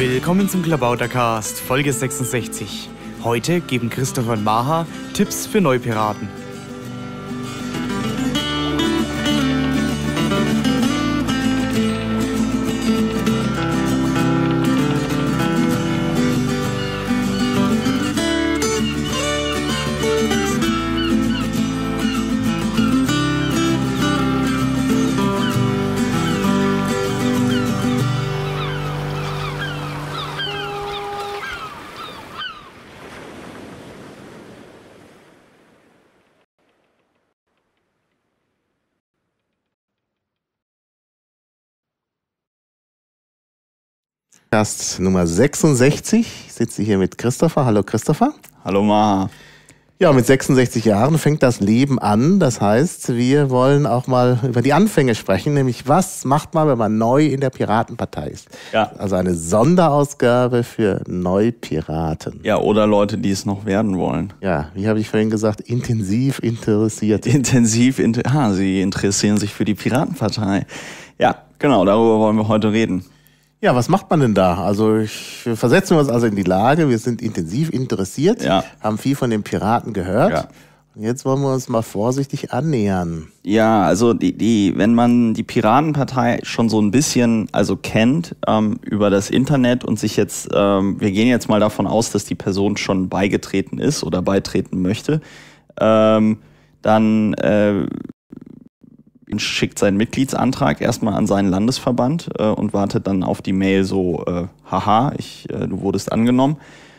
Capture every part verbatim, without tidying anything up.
Willkommen zum Klabautercast, Folge sechsundsechzig. Heute geben Christopher und Maha Tipps für Neupiraten. Podcast Nummer sechsundsechzig. Ich sitze hier mit Christopher. Hallo Christopher. Hallo Maha. Ja, mit sechsundsechzig Jahren fängt das Leben an. Das heißt, wir wollen auch mal über die Anfänge sprechen, nämlich was macht man, wenn man neu in der Piratenpartei ist? Ja. Also eine Sonderausgabe für Neupiraten. Ja, oder Leute, die es noch werden wollen. Ja, wie habe ich vorhin gesagt, intensiv interessiert. Intensiv, inter- ah, Sie interessieren sich für die Piratenpartei. Ja, genau, darüber wollen wir heute reden. Ja, was macht man denn da? Also ich, wir versetzen uns also in die Lage, wir sind intensiv interessiert, Ja. haben viel von den Piraten gehört. Ja. Und jetzt wollen wir uns mal vorsichtig annähern. Ja, also die, die, wenn man die Piratenpartei schon so ein bisschen also kennt ähm, über das Internet und sich jetzt, ähm, wir gehen jetzt mal davon aus, dass die Person schon beigetreten ist oder beitreten möchte, ähm, dann äh, schickt seinen Mitgliedsantrag erstmal an seinen Landesverband äh, und wartet dann auf die Mail so, äh, haha, ich, äh, du wurdest angenommen,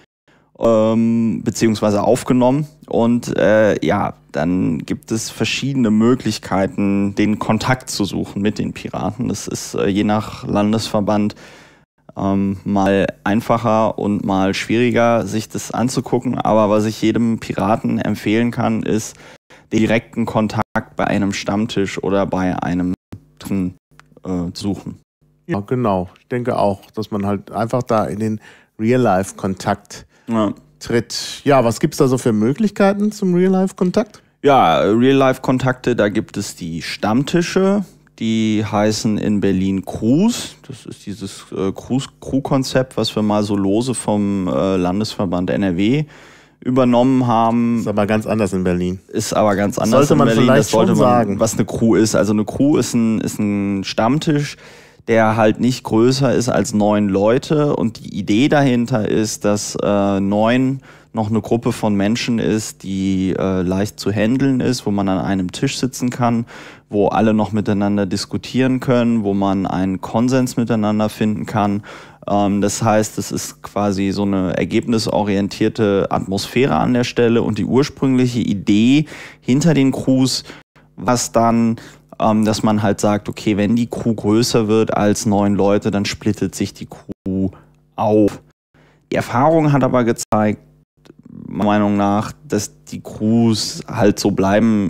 ähm, beziehungsweise aufgenommen. Und äh, ja, dann gibt es verschiedene Möglichkeiten, den Kontakt zu suchen mit den Piraten. Das ist äh, je nach Landesverband ähm, mal einfacher und mal schwieriger, sich das anzugucken. Aber was ich jedem Piraten empfehlen kann, ist, den direkten Kontakt bei einem Stammtisch oder bei einem äh, suchen. Ja, genau. Ich denke auch, dass man halt einfach da in den Real-Life-Kontakt Ja. tritt. Ja, was gibt's da so für Möglichkeiten zum Real-Life-Kontakt? Ja, Real-Life-Kontakte, da gibt es die Stammtische, die heißen in Berlin Crews. Das ist dieses äh, Crew-Konzept, was wir mal so lose vom äh, Landesverband N R W übernommen haben. Ist aber ganz anders in Berlin. Ist aber ganz anders sollte in man Berlin. vielleicht Das sollte schon man sagen. Was eine Crew ist. Also eine Crew ist ein, ist ein Stammtisch, der halt nicht größer ist als neun Leute. Und die Idee dahinter ist, dass äh, neun noch eine Gruppe von Menschen ist, die äh, leicht zu handeln ist, wo man an einem Tisch sitzen kann, wo alle noch miteinander diskutieren können, wo man einen Konsens miteinander finden kann. Ähm, das heißt, es ist quasi so eine ergebnisorientierte Atmosphäre an der Stelle und die ursprüngliche Idee hinter den Crews, was dann, ähm, dass man halt sagt, okay, wenn die Crew größer wird als neun Leute, dann splittet sich die Crew auf. Die Erfahrung hat aber gezeigt, meiner Meinung nach, dass die Crews halt so bleiben,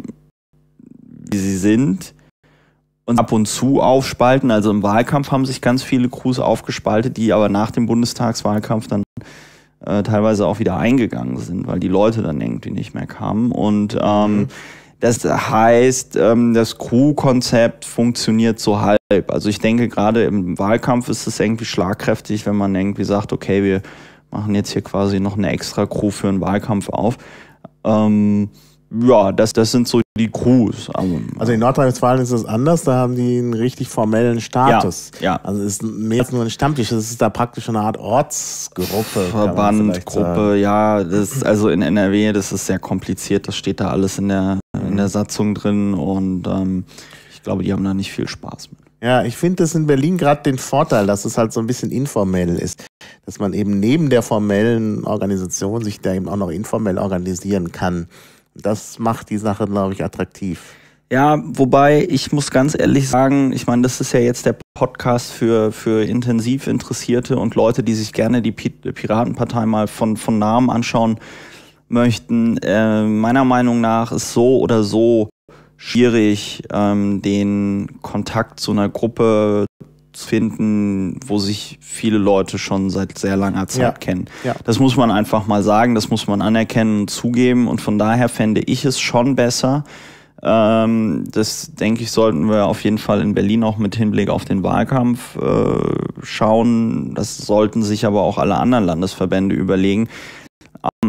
wie sie sind und ab und zu aufspalten. Also im Wahlkampf haben sich ganz viele Crews aufgespaltet, die aber nach dem Bundestagswahlkampf dann äh, teilweise auch wieder eingegangen sind, weil die Leute dann irgendwie nicht mehr kamen. Und ähm, mhm. das heißt, ähm, das Crew-Konzept funktioniert so halb. Also ich denke, gerade im Wahlkampf ist es irgendwie schlagkräftig, wenn man irgendwie sagt, okay, wir machen jetzt hier quasi noch eine extra Crew für einen Wahlkampf auf. Ähm, ja, das, das sind so die Crews. Also in Nordrhein-Westfalen ist das anders, da haben die einen richtig formellen Status. Ja, ja. Also es ist mehr als nur ein Stammtisch, das ist da praktisch eine Art Ortsgruppe. Verband, Gruppe, ja, das ist also in N R W, das ist sehr kompliziert, das steht da alles in der, in der Satzung drin und ähm, ich glaube, die haben da nicht viel Spaß mit. Ja, ich finde das in Berlin gerade den Vorteil, dass es halt so ein bisschen informell ist. Dass man eben neben der formellen Organisation sich da eben auch noch informell organisieren kann. Das macht die Sache, glaube ich, attraktiv. Ja, wobei ich muss ganz ehrlich sagen, ich meine, das ist ja jetzt der Podcast für für intensiv Interessierte und Leute, die sich gerne die Piratenpartei mal von von Namen anschauen möchten. Äh, meiner Meinung nach ist so oder so schwierig, ähm, den Kontakt zu einer Gruppe zu finden, wo sich viele Leute schon seit sehr langer Zeit ja. kennen. Ja. Das muss man einfach mal sagen, das muss man anerkennen und zugeben und von daher fände ich es schon besser, Ähm, das, denke ich, sollten wir auf jeden Fall in Berlin auch mit Hinblick auf den Wahlkampf äh, schauen. Das sollten sich aber auch alle anderen Landesverbände überlegen. Ähm,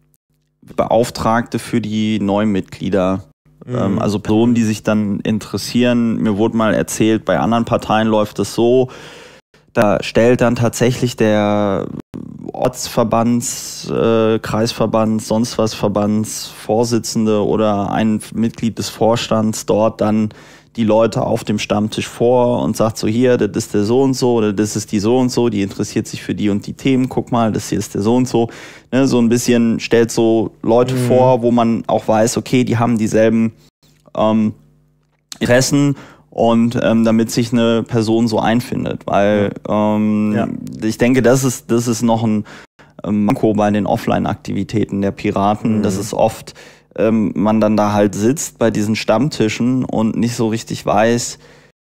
Beauftragte für die neuen Mitglieder, mhm. ähm, also Personen, die sich dann interessieren. Mir wurde mal erzählt, bei anderen Parteien läuft es so, da stellt dann tatsächlich der Ortsverbands, äh, Kreisverbands, sonst was Verbands, Vorsitzende oder ein Mitglied des Vorstands dort dann die Leute auf dem Stammtisch vor und sagt so, hier, das ist der so und so oder das ist die so und so, die interessiert sich für die und die Themen, guck mal, das hier ist der so und so. Ne, so ein bisschen stellt so Leute mhm. vor, wo man auch weiß, okay, die haben dieselben ähm, Interessen. Und ähm, damit sich eine Person so einfindet, weil ähm, ja. ich denke, das ist das ist noch ein ähm, Manko bei den Offline-Aktivitäten der Piraten, mhm. dass es oft ähm, man dann da halt sitzt bei diesen Stammtischen und nicht so richtig weiß,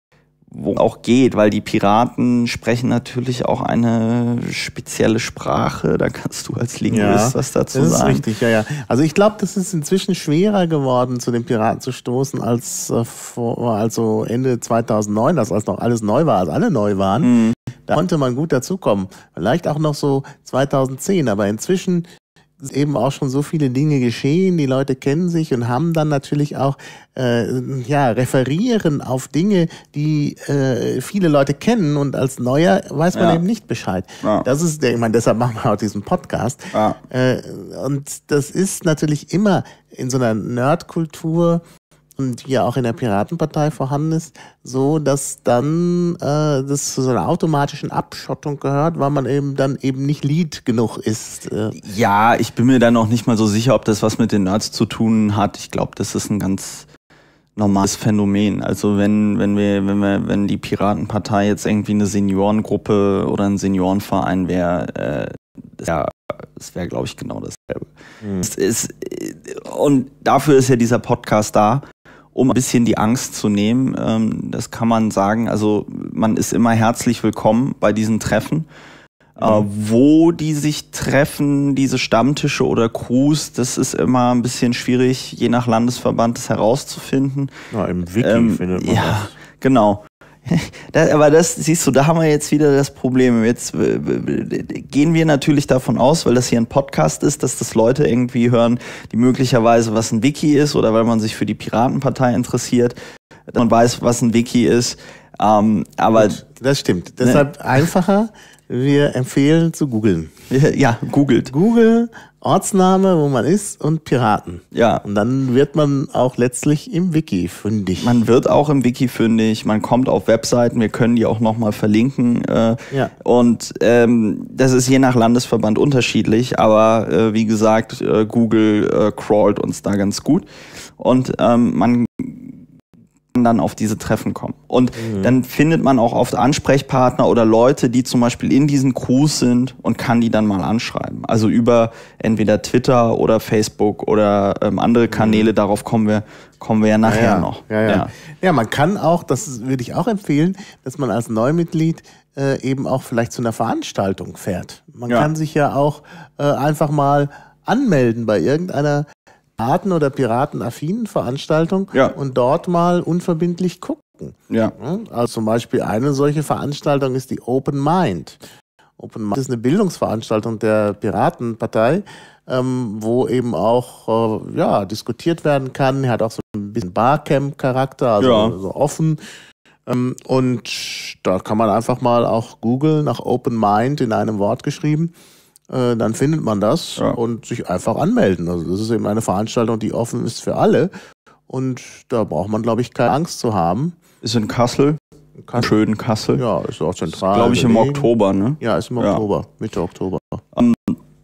wo auch geht, weil die Piraten sprechen natürlich auch eine spezielle Sprache. Da kannst du als Linguist ja, was dazu das sagen. Das ist richtig, ja, ja. Also ich glaube, das ist inzwischen schwerer geworden, zu den Piraten zu stoßen, als äh, vor, also Ende zweitausendneun, als, als noch alles neu war, als alle neu waren. Mhm. Da konnte man gut dazukommen. Vielleicht auch noch so zweitausendzehn, aber inzwischen ist eben auch schon so viele Dinge geschehen, die Leute kennen sich und haben dann natürlich auch, äh, ja, referieren auf Dinge, die äh, viele Leute kennen und als Neuer weiß man ja. eben nicht Bescheid. Ja. Das ist der, ich meine, deshalb machen wir auch diesen Podcast. Ja. Äh, und das ist natürlich immer in so einer Nerdkultur und die ja auch in der Piratenpartei vorhanden ist, so, dass dann äh, das zu so einer automatischen Abschottung gehört, weil man eben dann eben nicht Lead genug ist. Äh. Ja, ich bin mir da noch nicht mal so sicher, ob das was mit den Nerds zu tun hat. Ich glaube, das ist ein ganz normales Phänomen. Also wenn wenn wir wenn wir wenn die Piratenpartei jetzt irgendwie eine Seniorengruppe oder ein Seniorenverein wäre, äh, das wäre das wäre, glaube ich, genau dasselbe. Mhm. Es ist, und dafür ist ja dieser Podcast da, um ein bisschen die Angst zu nehmen. Ähm, das kann man sagen. Also man ist immer herzlich willkommen bei diesen Treffen. Mhm. Äh, wo die sich treffen, diese Stammtische oder Crews, das ist immer ein bisschen schwierig, je nach Landesverband das herauszufinden. Ja, im Wiki ähm, findet man ja, das. Genau. Das, aber das, siehst du, da haben wir jetzt wieder das Problem. Jetzt äh, gehen wir natürlich davon aus, weil das hier ein Podcast ist, dass das Leute irgendwie hören, die möglicherweise was ein Wiki ist oder weil man sich für die Piratenpartei interessiert, dass man weiß, was ein Wiki ist. Ähm, aber Gut, das stimmt. Deshalb ne? einfacher. Wir empfehlen zu googeln. Ja, googelt. Google, Ortsname, wo man ist und Piraten. Ja. Und dann wird man auch letztlich im Wiki fündig. Man wird auch im Wiki fündig. Man kommt auf Webseiten. Wir können die auch nochmal verlinken. Äh, ja. Und ähm, das ist je nach Landesverband unterschiedlich. Aber äh, wie gesagt, äh, Google äh, crawlt uns da ganz gut. Und ähm, man dann auf diese Treffen kommen. Und mhm. dann findet man auch oft Ansprechpartner oder Leute, die zum Beispiel in diesen Crews sind und kann die dann mal anschreiben. Also über entweder Twitter oder Facebook oder ähm, andere Kanäle, mhm. darauf kommen wir, kommen wir ja nachher ja, ja. noch. Ja, ja. Ja. ja, man kann auch, das würde ich auch empfehlen, dass man als Neumitglied äh, eben auch vielleicht zu einer Veranstaltung fährt. Man ja. kann sich ja auch äh, einfach mal anmelden bei irgendeiner Piraten- oder piratenaffinen Veranstaltung ja. und dort mal unverbindlich gucken. Ja. Also zum Beispiel eine solche Veranstaltung ist die Open Mind. Open Mind ist eine Bildungsveranstaltung der Piratenpartei, ähm, wo eben auch äh, ja, diskutiert werden kann. Er hat auch so ein bisschen Barcamp-Charakter, also ja. so offen. Ähm, und da kann man einfach mal auch googeln nach Open Mind in einem Wort geschrieben. Dann findet man das ja. und sich einfach anmelden. Also das ist eben eine Veranstaltung, die offen ist für alle. Und da braucht man, glaube ich, keine Angst zu haben. Ist in Kassel. In Kassel. Schön Kassel. Ja, ist auch zentral. Glaube ich im Oktober, ne? Ja, ist im Oktober, ja. Mitte Oktober. Um,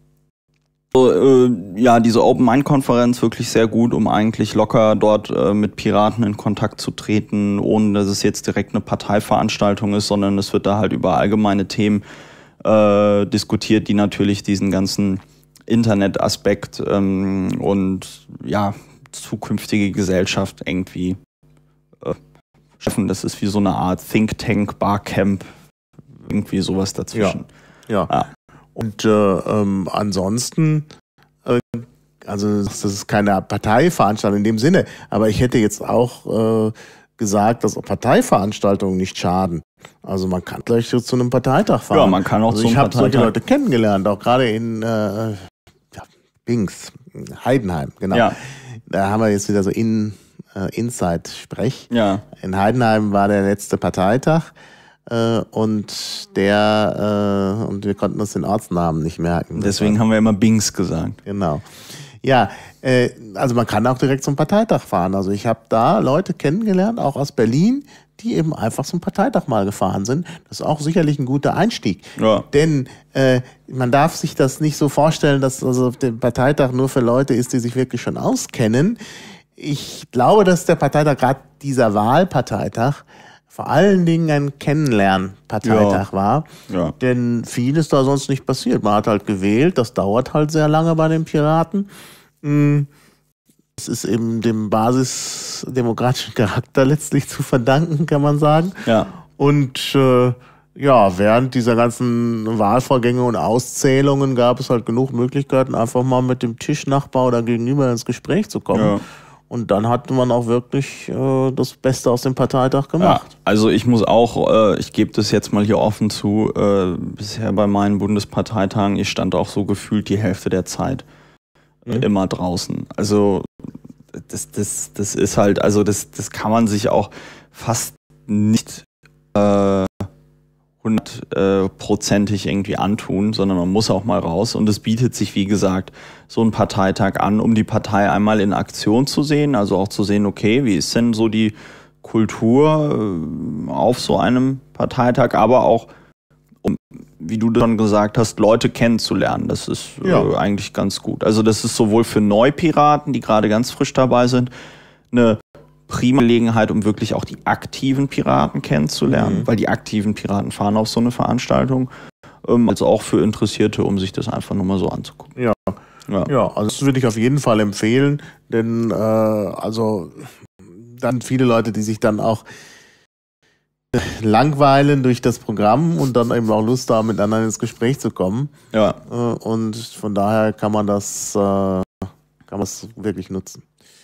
so, äh, ja, diese Open-Mind-Konferenz wirklich sehr gut, um eigentlich locker dort äh, mit Piraten in Kontakt zu treten, ohne dass es jetzt direkt eine Parteiveranstaltung ist, sondern es wird da halt über allgemeine Themen Äh, diskutiert, die natürlich diesen ganzen Internetaspekt ähm, und ja, zukünftige Gesellschaft irgendwie äh, schaffen. Das ist wie so eine Art Think Tank, Barcamp, irgendwie sowas dazwischen. Ja, ja. ja. Und äh, ähm, ansonsten äh, Also das ist keine Parteiveranstaltung in dem Sinne. Aber ich hätte jetzt auch äh, gesagt, dass Parteiveranstaltungen nicht schaden. Also man kann gleich zu einem Parteitag fahren. Ja, man kann auch also zum ich habe Parteitag. solche Leute kennengelernt, auch gerade in äh, ja, Bings, Heidenheim, genau. Ja. Da haben wir jetzt wieder so in, äh, Inside-Sprech. Ja. In Heidenheim war der letzte Parteitag äh, und der äh, und wir konnten uns den Ortsnamen nicht merken. Deswegen haben wir immer Bings gesagt. Genau. Ja, äh, also man kann auch direkt zum Parteitag fahren. Also ich habe da Leute kennengelernt, auch aus Berlin, die eben einfach zum Parteitag mal gefahren sind. Das ist auch sicherlich ein guter Einstieg. Ja. Denn äh, man darf sich das nicht so vorstellen, dass also der Parteitag nur für Leute ist, die sich wirklich schon auskennen. Ich glaube, dass der Parteitag, gerade dieser Wahlparteitag, vor allen Dingen ein Kennenlernparteitag Ja. war. Ja. Denn viel ist da sonst nicht passiert. Man hat halt gewählt, das dauert halt sehr lange bei den Piraten. Es ist eben dem basisdemokratischen Charakter letztlich zu verdanken, kann man sagen. Ja. Und äh, ja, während dieser ganzen Wahlvorgänge und Auszählungen gab es halt genug Möglichkeiten, einfach mal mit dem Tischnachbar oder gegenüber ins Gespräch zu kommen. Ja. Und dann hatte man auch wirklich äh, das Beste aus dem Parteitag gemacht. Ja, also ich muss auch, äh, ich gebe das jetzt mal hier offen zu, äh, bisher bei meinen Bundesparteitagen, ich stand auch so gefühlt die Hälfte der Zeit äh, Mhm. immer draußen. Also das, das, das ist halt, also das, das kann man sich auch fast nicht äh, hundertprozentig irgendwie antun, sondern man muss auch mal raus und es bietet sich, wie gesagt, so ein Parteitag an, um die Partei einmal in Aktion zu sehen, also auch zu sehen, okay, wie ist denn so die Kultur äh, auf so einem Parteitag, aber auch, um, wie du schon gesagt hast, Leute kennenzulernen, das ist Ja. äh, eigentlich ganz gut. Also das ist sowohl für Neupiraten, die gerade ganz frisch dabei sind, eine prima Gelegenheit, um wirklich auch die aktiven Piraten kennenzulernen, Mhm. weil die aktiven Piraten fahren auf so eine Veranstaltung, ähm, also auch für Interessierte, um sich das einfach nur mal so anzugucken. Ja. Ja. Ja, also das würde ich auf jeden Fall empfehlen, denn äh, also dann viele Leute, die sich dann auch langweilen durch das Programm und dann eben auch Lust haben, miteinander ins Gespräch zu kommen. Ja. Äh, und von daher kann man das, äh, kann man das wirklich nutzen.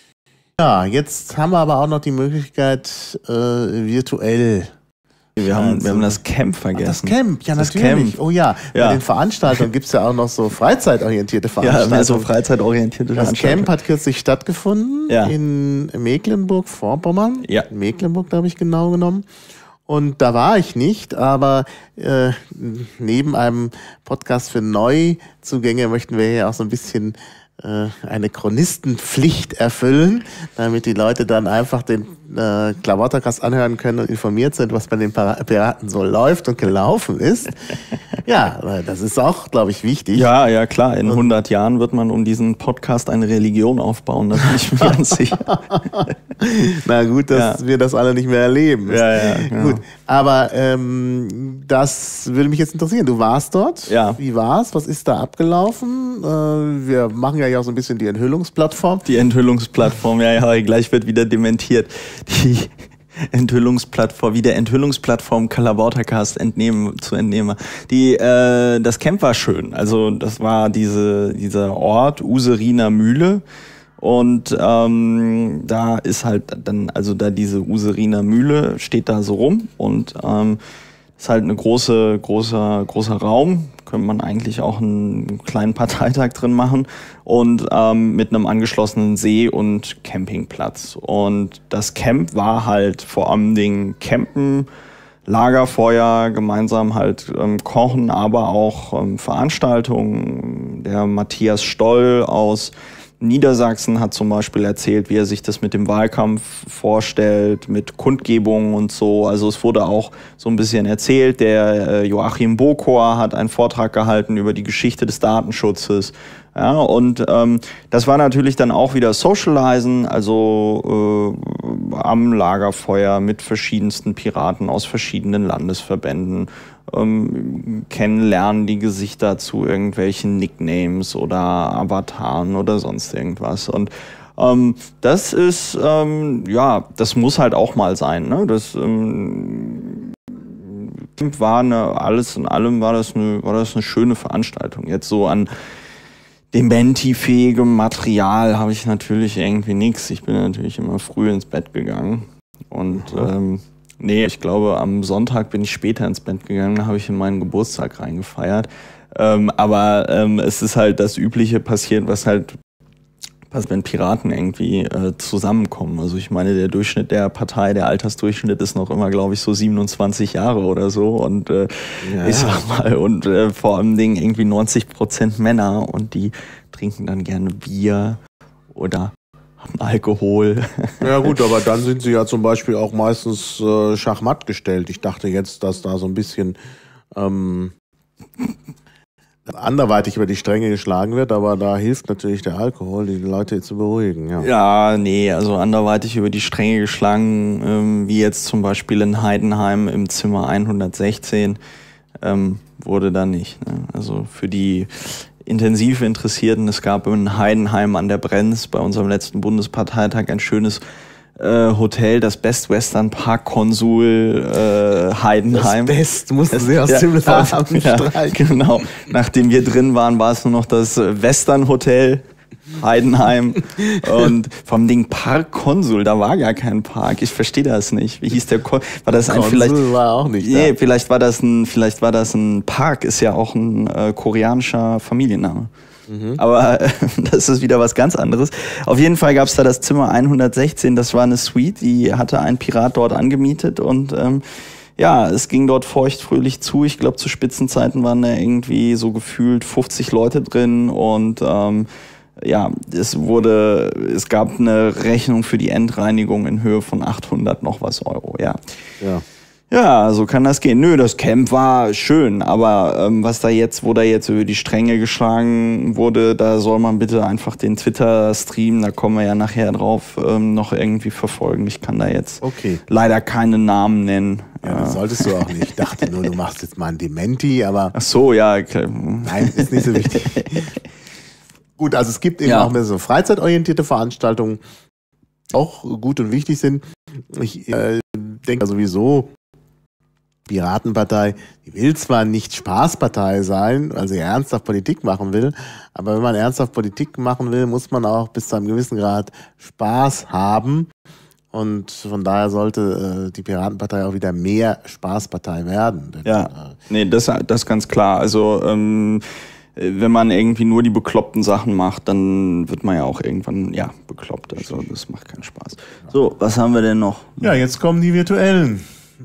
Ja, jetzt haben wir aber auch noch die Möglichkeit, äh, virtuell. Wir haben, Also- wir haben das Camp Ach, vergessen. das Camp, ja Das natürlich. Camp. Oh ja, Ja. bei den Veranstaltungen gibt es ja auch noch so freizeitorientierte Ja, Veranstaltungen. mehr so freizeitorientierte Das Veranstaltungen. Camp hat kürzlich stattgefunden Ja. in Mecklenburg-Vorpommern. Ja. In Mecklenburg, glaube ich, genau genommen. Und da war ich nicht, aber äh, neben einem Podcast für Neuzugänge möchten wir hier auch so ein bisschen äh, eine Chronistenpflicht erfüllen, damit die Leute dann einfach den äh, Klabautercast anhören können und informiert sind, was bei den Para- Piraten so läuft und gelaufen ist. Ja, äh, das ist auch, glaube ich, wichtig. Ja, ja, klar. In hundert Jahren wird man um diesen Podcast eine Religion aufbauen, da bin ich mir ganz sicher. Na gut, dass Ja. wir das alle nicht mehr erleben. Ja, ja, genau. Gut, aber ähm, das würde mich jetzt interessieren. Du warst dort. Ja. Wie war's? Was ist da abgelaufen? Äh, wir machen ja auch so ein bisschen die Enthüllungsplattform. Die Enthüllungsplattform, ja, ja, gleich wird wieder dementiert. Die Enthüllungsplattform, wie der Enthüllungsplattform Kalabautercast entnehmen, zu entnehmen. Die, äh, das Camp war schön. Also das war diese, dieser Ort, Useriner Mühle. Und ähm, da ist halt dann, also da diese Useriner Mühle steht da so rum und ähm, ist halt eine große, großer, großer Raum. Könnte man eigentlich auch einen kleinen Parteitag drin machen und ähm, mit einem angeschlossenen See und Campingplatz. Und das Camp war halt vor allem Dingen Campen, Lagerfeuer, gemeinsam halt ähm, kochen, aber auch ähm, Veranstaltungen. Der Matthias Stoll aus Niedersachsen hat zum Beispiel erzählt, wie er sich das mit dem Wahlkampf vorstellt, mit Kundgebungen und so. Also es wurde auch so ein bisschen erzählt. Der äh, Joachim Bokor hat einen Vortrag gehalten über die Geschichte des Datenschutzes. Ja, und ähm, das war natürlich dann auch wieder Socializen, also äh, am Lagerfeuer mit verschiedensten Piraten aus verschiedenen Landesverbänden. Ähm, kennenlernen die Gesichter zu irgendwelchen Nicknames oder Avataren oder sonst irgendwas. Und ähm, das ist, ähm, ja, das muss halt auch mal sein. Ne? Das ähm, war eine, alles in allem war das eine, war das eine schöne Veranstaltung. Jetzt so an dementifähigem Material habe ich natürlich irgendwie nichts. Ich bin natürlich immer früh ins Bett gegangen. Und ähm, nee, ich glaube, am Sonntag bin ich später ins Bett gegangen, da habe ich in meinen Geburtstag reingefeiert. Ähm, aber ähm, es ist halt das Übliche passiert, was halt was wenn Piraten irgendwie äh, zusammenkommen. Also ich meine, der Durchschnitt der Partei, der Altersdurchschnitt ist noch immer, glaube ich, so siebenundzwanzig Jahre oder so. Und äh, ja. ich sag mal, und äh, vor allem Dingen irgendwie neunzig Prozent Männer und die trinken dann gerne Bier oder haben Alkohol. Ja gut, aber dann sind sie ja zum Beispiel auch meistens äh, schachmatt gestellt. Ich dachte jetzt, dass da so ein bisschen ähm, anderweitig über die Stränge geschlagen wird, aber da hilft natürlich der Alkohol, die Leute zu beruhigen. Ja, ja nee, also anderweitig über die Stränge geschlagen, ähm, wie jetzt zum Beispiel in Heidenheim im Zimmer hundertsechzehn, ähm, wurde da nicht. Ne? Also für die intensiv Interessierten, es gab in Heidenheim an der Brenz bei unserem letzten Bundesparteitag ein schönes Äh, Hotel, das Best Western Park Konsul äh, Heidenheim. Das Best mussten sie aus ja, dem Namen ja, streichen. Genau. Nachdem wir drin waren, war es nur noch das Western Hotel Heidenheim und vom Ding Park Konsul, da war gar kein Park. Ich verstehe das nicht. Wie hieß der Kon war das ein Konsul vielleicht war auch nicht nee, da. vielleicht war das ein vielleicht war das ein Park, ist ja auch ein äh, koreanischer Familienname. Mhm. Aber äh, das ist wieder was ganz anderes. Auf jeden Fall gab es da das Zimmer hundertsechzehn, das war eine Suite, die hatte ein Pirat dort angemietet und ähm, ja, es ging dort feuchtfröhlich zu. Ich glaube, zu Spitzenzeiten waren da irgendwie so gefühlt fünfzig Leute drin und ähm, ja, es wurde, es gab eine Rechnung für die Endreinigung in Höhe von achthundert noch was Euro, ja. Ja. Ja, so kann das gehen. Nö, das Camp war schön, aber ähm, was da jetzt, wo da jetzt über die Stränge geschlagen wurde, da soll man bitte einfach den Twitter-Stream, da kommen wir ja nachher drauf, ähm, noch irgendwie verfolgen. Ich kann da jetzt okay. leider keine Namen nennen. Ja, das solltest du auch nicht. Ich dachte nur, du machst jetzt mal ein Dementi, aber... Ach so, ja. Okay. Nein, ist nicht so wichtig. Gut, also es gibt eben ja. auch mehr so freizeitorientierte Veranstaltungen, auch gut und wichtig sind. Ich äh, denke sowieso, Piratenpartei, die will zwar nicht Spaßpartei sein, weil sie ernsthaft Politik machen will, aber wenn man ernsthaft Politik machen will, muss man auch bis zu einem gewissen Grad Spaß haben. Und von daher sollte äh, die Piratenpartei auch wieder mehr Spaßpartei werden. Denn, ja, äh, nee, das, das ist ganz klar. Also ähm, wenn man irgendwie nur die bekloppten Sachen macht, dann wird man ja auch irgendwann ja bekloppt. Also das macht keinen Spaß. So, was haben wir denn noch? Ja, jetzt kommen die virtuellen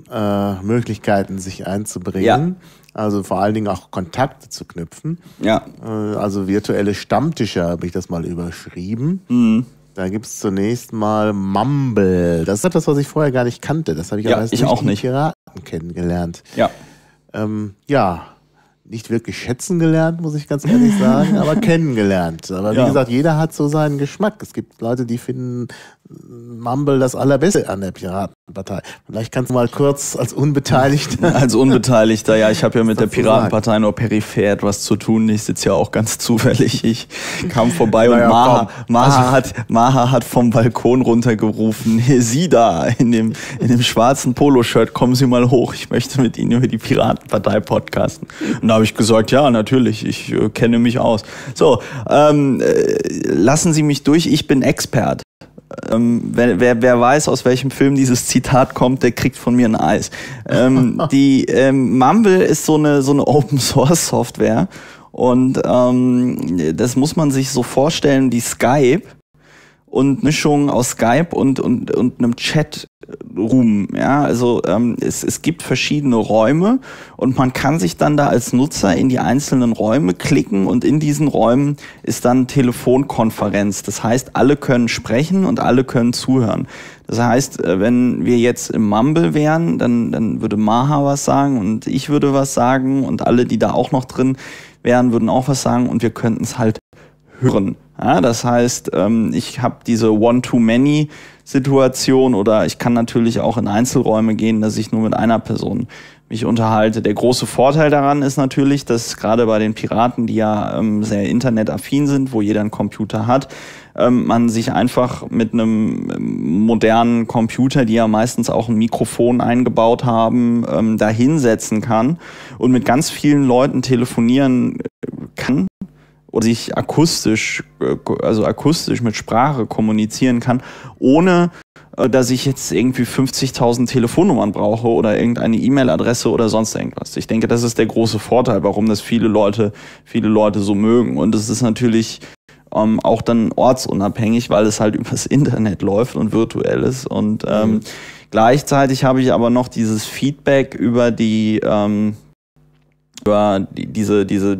Äh, Möglichkeiten, sich einzubringen. Ja. Also vor allen Dingen auch Kontakte zu knüpfen. Ja. Äh, also virtuelle Stammtische habe ich das mal überschrieben. Mhm. Da gibt es zunächst mal Mumble. Das ist etwas, was ich vorher gar nicht kannte. Das habe ich ja, aber erst ich durch auch die nicht. Piraten kennengelernt. Ja. Ähm, ja, nicht wirklich schätzen gelernt, muss ich ganz ehrlich sagen, aber kennengelernt. Aber wie ja. gesagt, jeder hat so seinen Geschmack. Es gibt Leute, die finden Mumble das Allerbeste an der Piratenpartei. Vielleicht kannst du mal kurz als Unbeteiligter... Als Unbeteiligter, ja, ich habe ja mit der Piratenpartei sagen? nur peripher etwas zu tun. Ich sitze ja auch ganz zufällig. Ich kam vorbei und naja, Maha, Maha, also, hat, Maha hat vom Balkon runtergerufen, Sie da in dem, in dem schwarzen Poloshirt, kommen Sie mal hoch. Ich möchte mit Ihnen über die Piratenpartei podcasten. Und da habe ich gesagt, ja, natürlich, ich äh, kenne mich aus. So, ähm, äh, lassen Sie mich durch, ich bin Expert. Ähm, wer, wer, wer weiß, aus welchem Film dieses Zitat kommt, der kriegt von mir ein Eis. Ähm, die ähm, Mumble ist so eine, so eine Open-Source-Software und ähm, das muss man sich so vorstellen wie Skype und Mischung aus Skype und, und, und einem Chat-Room. Ja, also ähm, es, es gibt verschiedene Räume und man kann sich dann da als Nutzer in die einzelnen Räume klicken und in diesen Räumen ist dann Telefonkonferenz. Das heißt, alle können sprechen und alle können zuhören. Das heißt, wenn wir jetzt im Mumble wären, dann, dann würde Maha was sagen und ich würde was sagen und alle, die da auch noch drin wären, würden auch was sagen und wir könnten es halt hören. Ja, das heißt, ich habe diese One-to-Many-Situation oder ich kann natürlich auch in Einzelräume gehen, dass ich nur mit einer Person mich unterhalte. Der große Vorteil daran ist natürlich, dass gerade bei den Piraten, die ja ähm, sehr internetaffin sind, wo jeder einen Computer hat, ähm, man sich einfach mit einem ähm, modernen Computer, die ja meistens auch ein Mikrofon eingebaut haben, ähm, da hinsetzen kann und mit ganz vielen Leuten telefonieren kann oder sich akustisch, also akustisch mit Sprache kommunizieren kann, ohne dass ich jetzt irgendwie fünfzigtausend Telefonnummern brauche oder irgendeine E-Mail-Adresse oder sonst irgendwas. Ich denke, das ist der große Vorteil, warum das viele Leute, viele Leute so mögen. Und es ist natürlich ähm, auch dann ortsunabhängig, weil es halt übers Internet läuft und virtuell ist. Und ähm, mhm. gleichzeitig habe ich aber noch dieses Feedback über die, ähm, über die, diese, diese,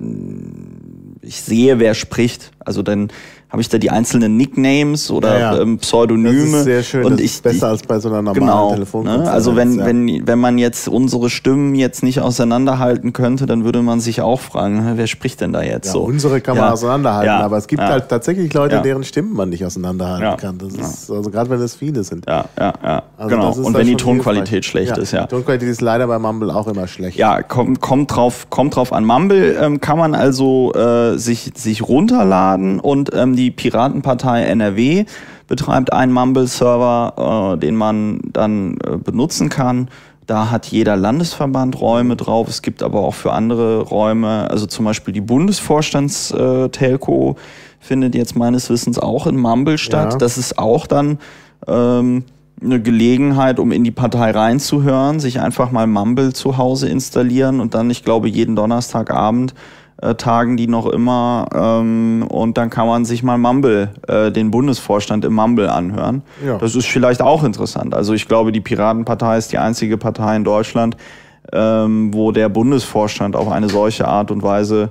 ich sehe, wer spricht. Also dann habe ich da die einzelnen Nicknames oder ja, ja. Ähm, Pseudonyme. Das ist sehr schön, und das ich, ist besser als bei so einer normalen genau, Telefonkonferenz. Ne? Also wenn, ja. wenn, wenn man jetzt unsere Stimmen jetzt nicht auseinanderhalten könnte, dann würde man sich auch fragen, wer spricht denn da jetzt ja, so? Unsere kann man ja. auseinanderhalten, ja. aber es gibt ja. halt tatsächlich Leute, ja. deren Stimmen man nicht auseinanderhalten ja. kann. Das ja. ist, also gerade wenn es viele sind. Ja, ja, ja. Also genau. Und wenn die Tonqualität hilfreich. schlecht ja. ist, ja. Die Tonqualität ist leider bei Mumble auch immer schlecht. Ja, kommt, kommt drauf, kommt drauf an. Mumble ähm, kann man also äh, sich, sich runterladen und ähm, die Piratenpartei N R W betreibt einen Mumble-Server, äh, den man dann äh, benutzen kann. Da hat jeder Landesverband Räume drauf. Es gibt aber auch für andere Räume, also zum Beispiel die Bundesvorstands-Telco findet jetzt meines Wissens auch in Mumble statt. Ja. Das ist auch dann ähm, eine Gelegenheit, um in die Partei reinzuhören, sich einfach mal Mumble zu Hause installieren und dann, ich glaube, jeden Donnerstagabend äh, tagen die noch immer ähm, und dann kann man sich mal Mumble, äh, den Bundesvorstand im Mumble anhören. Ja. Das ist vielleicht auch interessant. Also ich glaube, die Piratenpartei ist die einzige Partei in Deutschland, ähm, wo der Bundesvorstand auf eine solche Art und Weise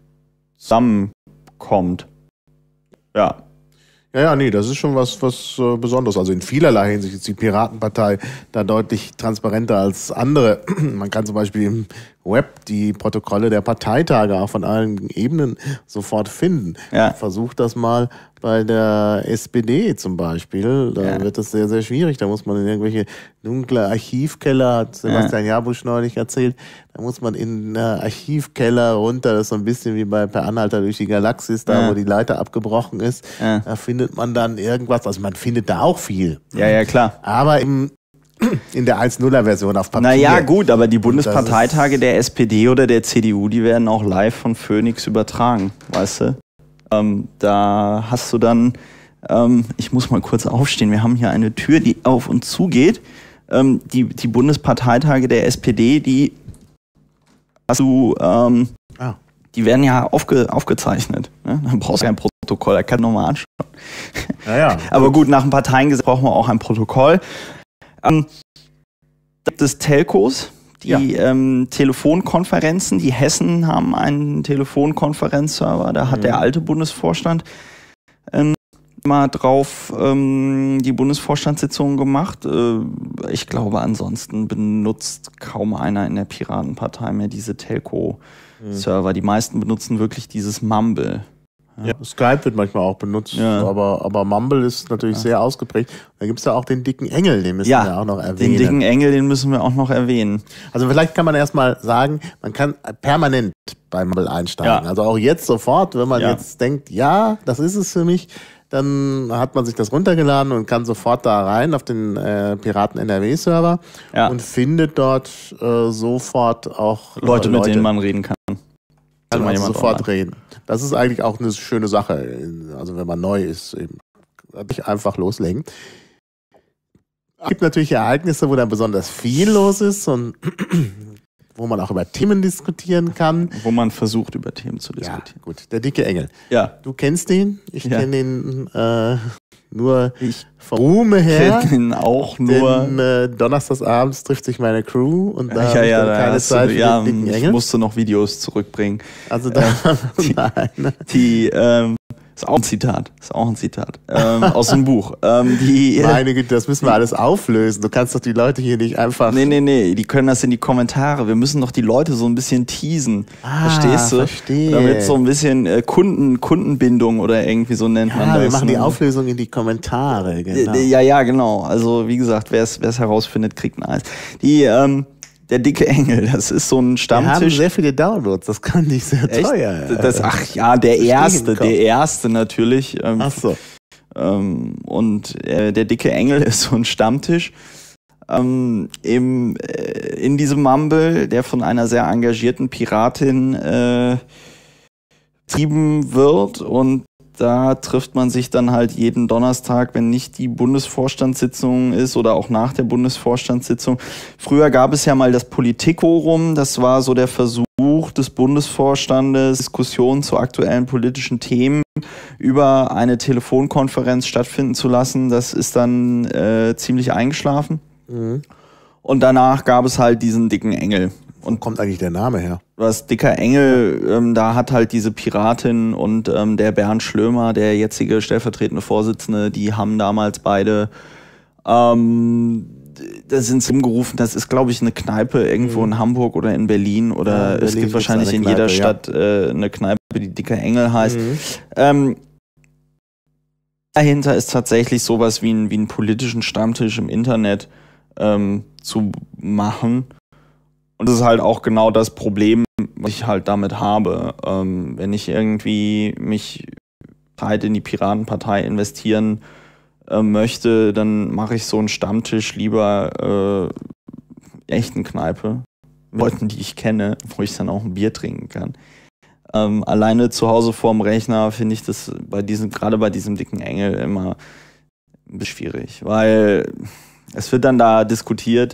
zusammenkommt. Ja. Ja, ja, nee, das ist schon was, was äh, Besonderes. Also in vielerlei Hinsicht ist die Piratenpartei da deutlich transparenter als andere. Man kann zum Beispiel im Web die Protokolle der Parteitage auch von allen Ebenen sofort finden. Ja. Versucht das mal bei der S P D zum Beispiel. Da ja. wird das sehr, sehr schwierig. Da muss man in irgendwelche dunkle Archivkeller, hat Sebastian ja. Jabusch neulich erzählt, da muss man in äh, Archivkeller runter. Das ist so ein bisschen wie bei Per Anhalter durch die Galaxis, da ja. wo die Leiter abgebrochen ist. Ja. Da findet man dann irgendwas. Also man findet da auch viel. Ja, ja, klar. Aber im in der eins Punkt null-Version auf Papier. Naja, gut, aber die Bundesparteitage der S P D oder der C D U, die werden auch live von Phoenix übertragen, weißt du? Ähm, da hast du dann, ähm, ich muss mal kurz aufstehen, wir haben hier eine Tür, die auf und zu geht. Ähm, die, die Bundesparteitage der S P D, die hast du, ähm, ah. die werden ja aufge, aufgezeichnet. Ne? Dann brauchst du kein Protokoll, da kann man nochmal anschauen. Naja, aber gut, nach dem Parteiengesetz brauchen wir auch ein Protokoll. Ähm, des Telcos, die ja. ähm, Telefonkonferenzen, die Hessen haben einen Telefonkonferenzserver, da hat mhm. der alte Bundesvorstand ähm, mal drauf ähm, die Bundesvorstandssitzungen gemacht. Äh, ich glaube, ansonsten benutzt kaum einer in der Piratenpartei mehr diese Telco-Server. Mhm. Die meisten benutzen wirklich dieses Mumble. Ja. Skype wird manchmal auch benutzt, ja. aber, aber Mumble ist natürlich ja. sehr ausgeprägt. Da gibt es ja auch den dicken Engel, den müssen ja, wir auch noch erwähnen. Den dicken Engel, den müssen wir auch noch erwähnen. Also vielleicht kann man erstmal sagen, man kann permanent bei Mumble einsteigen. Ja. Also auch jetzt sofort, wenn man ja. jetzt denkt, ja, das ist es für mich, dann hat man sich das runtergeladen und kann sofort da rein auf den äh, Piraten N R W-Server ja. und findet dort äh, sofort auch äh, Leute, mit Leute, denen man reden kann. Kann man also sofort online. reden. Das ist eigentlich auch eine schöne Sache. Also wenn man neu ist, eben nicht einfach loslegen. Es gibt natürlich Ereignisse, wo dann besonders viel los ist und wo man auch über Themen diskutieren kann. Wo man versucht, über Themen zu diskutieren. Ja, gut. Der dicke Engel. Ja. Du kennst den. Ich ja. kenne den äh, nur ich vom Ruhme her. Ich kenne ihn auch nur. Denn äh, donnerstagsabends trifft sich meine Crew und da ja, habe ich ja, dann keine da Zeit du, für ja, den dicken ich Engel. musste noch Videos zurückbringen. Also da äh, die, nein. die ähm, ist auch ein Zitat, ist auch ein Zitat ähm, aus dem Buch. Ähm, die, Meine Güte, das müssen wir alles auflösen. Du kannst doch die Leute hier nicht einfach... Nee, nee, nee, die können das in die Kommentare. Wir müssen doch die Leute so ein bisschen teasen. Ah, verstehst du? Verstehe. Damit so ein bisschen äh, Kunden, Kundenbindung oder irgendwie so nennt ja, man das. Ja, wir machen die Auflösung in die Kommentare, genau. Ja, ja, genau. Also wie gesagt, wer es herausfindet, kriegt ein Eis. Die, ähm, Der dicke Engel, das ist so ein Stammtisch. Wir haben sehr viele Downloads, das kann nicht sehr Echt? teuer. Das, ach ja, der erste, der erste natürlich. Ähm, ach so. Ähm, und äh, der dicke Engel ist so ein Stammtisch ähm, im, äh, in diesem Mumble, der von einer sehr engagierten Piratin äh, betrieben wird und da trifft man sich dann halt jeden Donnerstag, wenn nicht die Bundesvorstandssitzung ist oder auch nach der Bundesvorstandssitzung. Früher gab es ja mal das Politikforum, das war so der Versuch des Bundesvorstandes, Diskussionen zu aktuellen politischen Themen über eine Telefonkonferenz stattfinden zu lassen. Das ist dann äh, ziemlich eingeschlafen. Mhm. Und danach gab es halt diesen dicken Engel. Und kommt eigentlich der Name her? Das dicker Engel, ähm, da hat halt diese Piratin und ähm, der Bernd Schlömer, der jetzige stellvertretende Vorsitzende, die haben damals beide, ähm, da sind sie umgerufen, das ist glaube ich eine Kneipe irgendwo mhm. in Hamburg oder in Berlin oder ja, in Berlin es gibt wahrscheinlich in Kneipe, jeder Stadt ja. äh, eine Kneipe, die dicker Engel heißt. Mhm. Ähm, dahinter ist tatsächlich sowas wie, ein, wie einen politischen Stammtisch im Internet ähm, zu machen. Und das ist halt auch genau das Problem, was ich halt damit habe. Ähm, wenn ich irgendwie mich Zeit in die Piratenpartei investieren äh, möchte, dann mache ich so einen Stammtisch lieber äh, echten Kneipe mit Leuten, die ich kenne, wo ich dann auch ein Bier trinken kann. Ähm, alleine zu Hause vorm Rechner finde ich das bei diesem, gerade bei diesem dicken Engel immer ein bisschen schwierig, weil es wird dann da diskutiert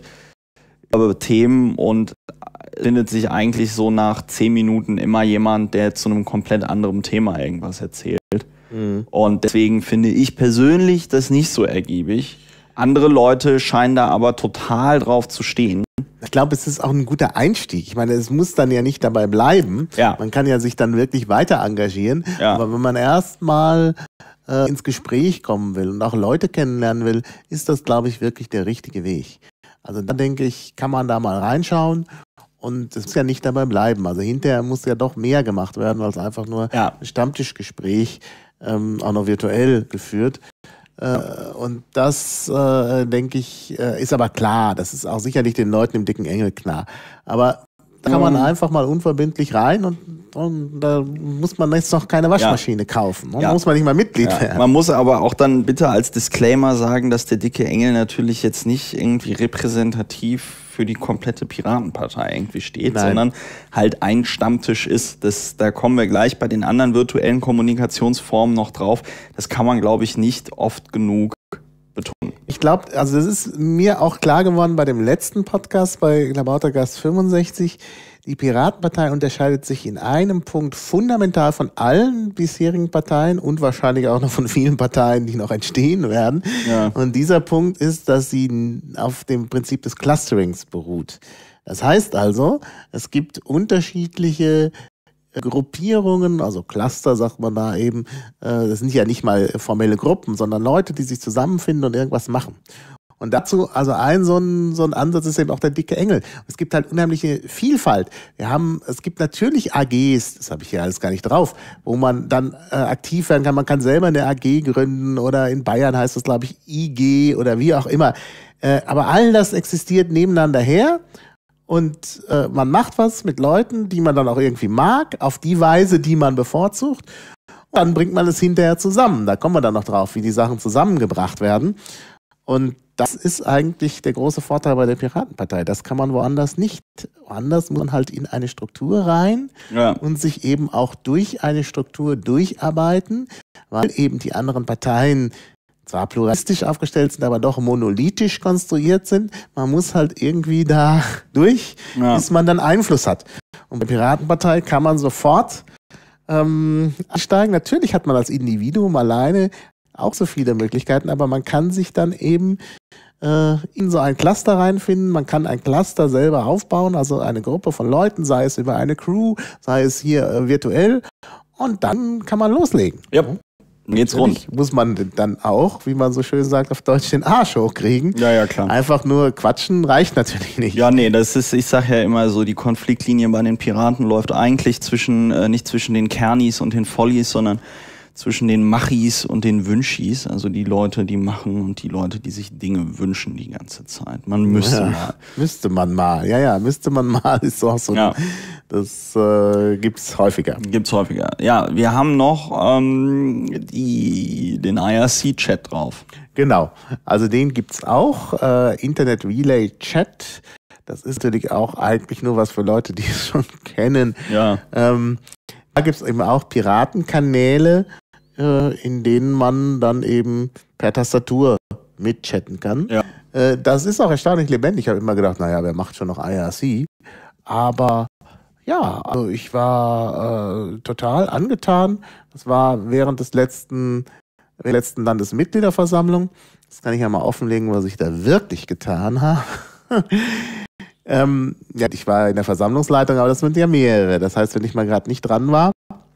über Themen und findet sich eigentlich so nach zehn Minuten immer jemand, der zu einem komplett anderen Thema irgendwas erzählt. Mhm. Und deswegen finde ich persönlich das nicht so ergiebig. Andere Leute scheinen da aber total drauf zu stehen. Ich glaube, es ist auch ein guter Einstieg. Ich meine, es muss dann ja nicht dabei bleiben. Ja. Man kann ja sich dann wirklich weiter engagieren. Ja. Aber wenn man erstmal äh, ins Gespräch kommen will und auch Leute kennenlernen will, ist das, glaube ich, wirklich der richtige Weg. Also da denke ich, kann man da mal reinschauen und es muss ja nicht dabei bleiben. Also hinterher muss ja doch mehr gemacht werden, als einfach nur ja. ein Stammtischgespräch, ähm, auch noch virtuell geführt. Äh, und das, äh, denke ich, äh, ist aber klar. Das ist auch sicherlich den Leuten im dicken Engel klar. Aber da kann man einfach mal unverbindlich rein und, und da muss man jetzt noch keine Waschmaschine ja. kaufen. Da ja. muss man nicht mal Mitglied ja. werden. Man muss aber auch dann bitte als Disclaimer sagen, dass der dicke Engel natürlich jetzt nicht irgendwie repräsentativ für die komplette Piratenpartei irgendwie steht, Nein. sondern halt ein Stammtisch ist. Das, da kommen wir gleich bei den anderen virtuellen Kommunikationsformen noch drauf. Das kann man, glaube ich, nicht oft genug betonen. Ich glaube, also das ist mir auch klar geworden bei dem letzten Podcast, bei Klabautergast fünfundsechzig. Die Piratenpartei unterscheidet sich in einem Punkt fundamental von allen bisherigen Parteien und wahrscheinlich auch noch von vielen Parteien, die noch entstehen werden. Ja. Und dieser Punkt ist, dass sie auf dem Prinzip des Clusterings beruht. Das heißt also, es gibt unterschiedliche Gruppierungen, also Cluster sagt man da eben, das sind ja nicht mal formelle Gruppen, sondern Leute, die sich zusammenfinden und irgendwas machen. Und dazu, also ein so ein, so ein Ansatz ist eben auch der dicke Engel. Es gibt halt unheimliche Vielfalt. Wir haben, es gibt natürlich A Gs, das habe ich hier alles gar nicht drauf, wo man dann äh, aktiv werden kann. Man kann selber eine A G gründen oder in Bayern heißt das, glaube ich, I G oder wie auch immer. Äh, aber all das existiert nebeneinander her. Und äh, man macht was mit Leuten, die man dann auch irgendwie mag, auf die Weise, die man bevorzugt. Und dann bringt man es hinterher zusammen. Da kommen wir dann noch drauf, wie die Sachen zusammengebracht werden. Und das ist eigentlich der große Vorteil bei der Piratenpartei. Das kann man woanders nicht. Woanders muss man halt in eine Struktur rein ja. und sich eben auch durch eine Struktur durcharbeiten, weil eben die anderen Parteien zwar pluralistisch aufgestellt sind, aber doch monolithisch konstruiert sind. Man muss halt irgendwie da durch, ja. bis man dann Einfluss hat. Und bei der Piratenpartei kann man sofort ähm, einsteigen. Natürlich hat man als Individuum alleine auch so viele Möglichkeiten, aber man kann sich dann eben äh, in so ein Cluster reinfinden. Man kann ein Cluster selber aufbauen, also eine Gruppe von Leuten, sei es über eine Crew, sei es hier äh, virtuell. Und dann kann man loslegen. Ja. Geht's rund. Muss man dann auch, wie man so schön sagt, auf Deutsch den Arsch hochkriegen. Ja, ja, klar. Einfach nur quatschen reicht natürlich nicht. Ja, nee, das ist, ich sag ja immer so, die Konfliktlinie bei den Piraten läuft eigentlich zwischen, äh, nicht zwischen den Kernis und den Vollis, sondern zwischen den Machis und den Wünschis, also die Leute, die machen und die Leute, die sich Dinge wünschen die ganze Zeit. Man müsste ja, mal. Müsste man mal, ja, ja, müsste man mal, ist auch so. Ja. Das äh, gibt's häufiger. Gibt's häufiger. Ja, wir haben noch ähm, die, den I R C-Chat drauf. Genau, also den gibt's auch, äh, Internet Relay Chat. Das ist natürlich auch eigentlich nur was für Leute, die es schon kennen. Ja. Ähm, gibt es eben auch Piratenkanäle, äh, in denen man dann eben per Tastatur mitchatten kann. Ja. Äh, das ist auch erstaunlich lebendig. Ich habe immer gedacht, naja, wer macht schon noch I R C? Aber ja, also ich war äh, total angetan. Das war während des letzten, der letzten Landesmitgliederversammlung. Das kann ich ja mal offenlegen, was ich da wirklich getan habe. ähm, ja, ich war in der Versammlungsleitung, aber das sind ja mehrere. Das heißt, wenn ich mal gerade nicht dran war,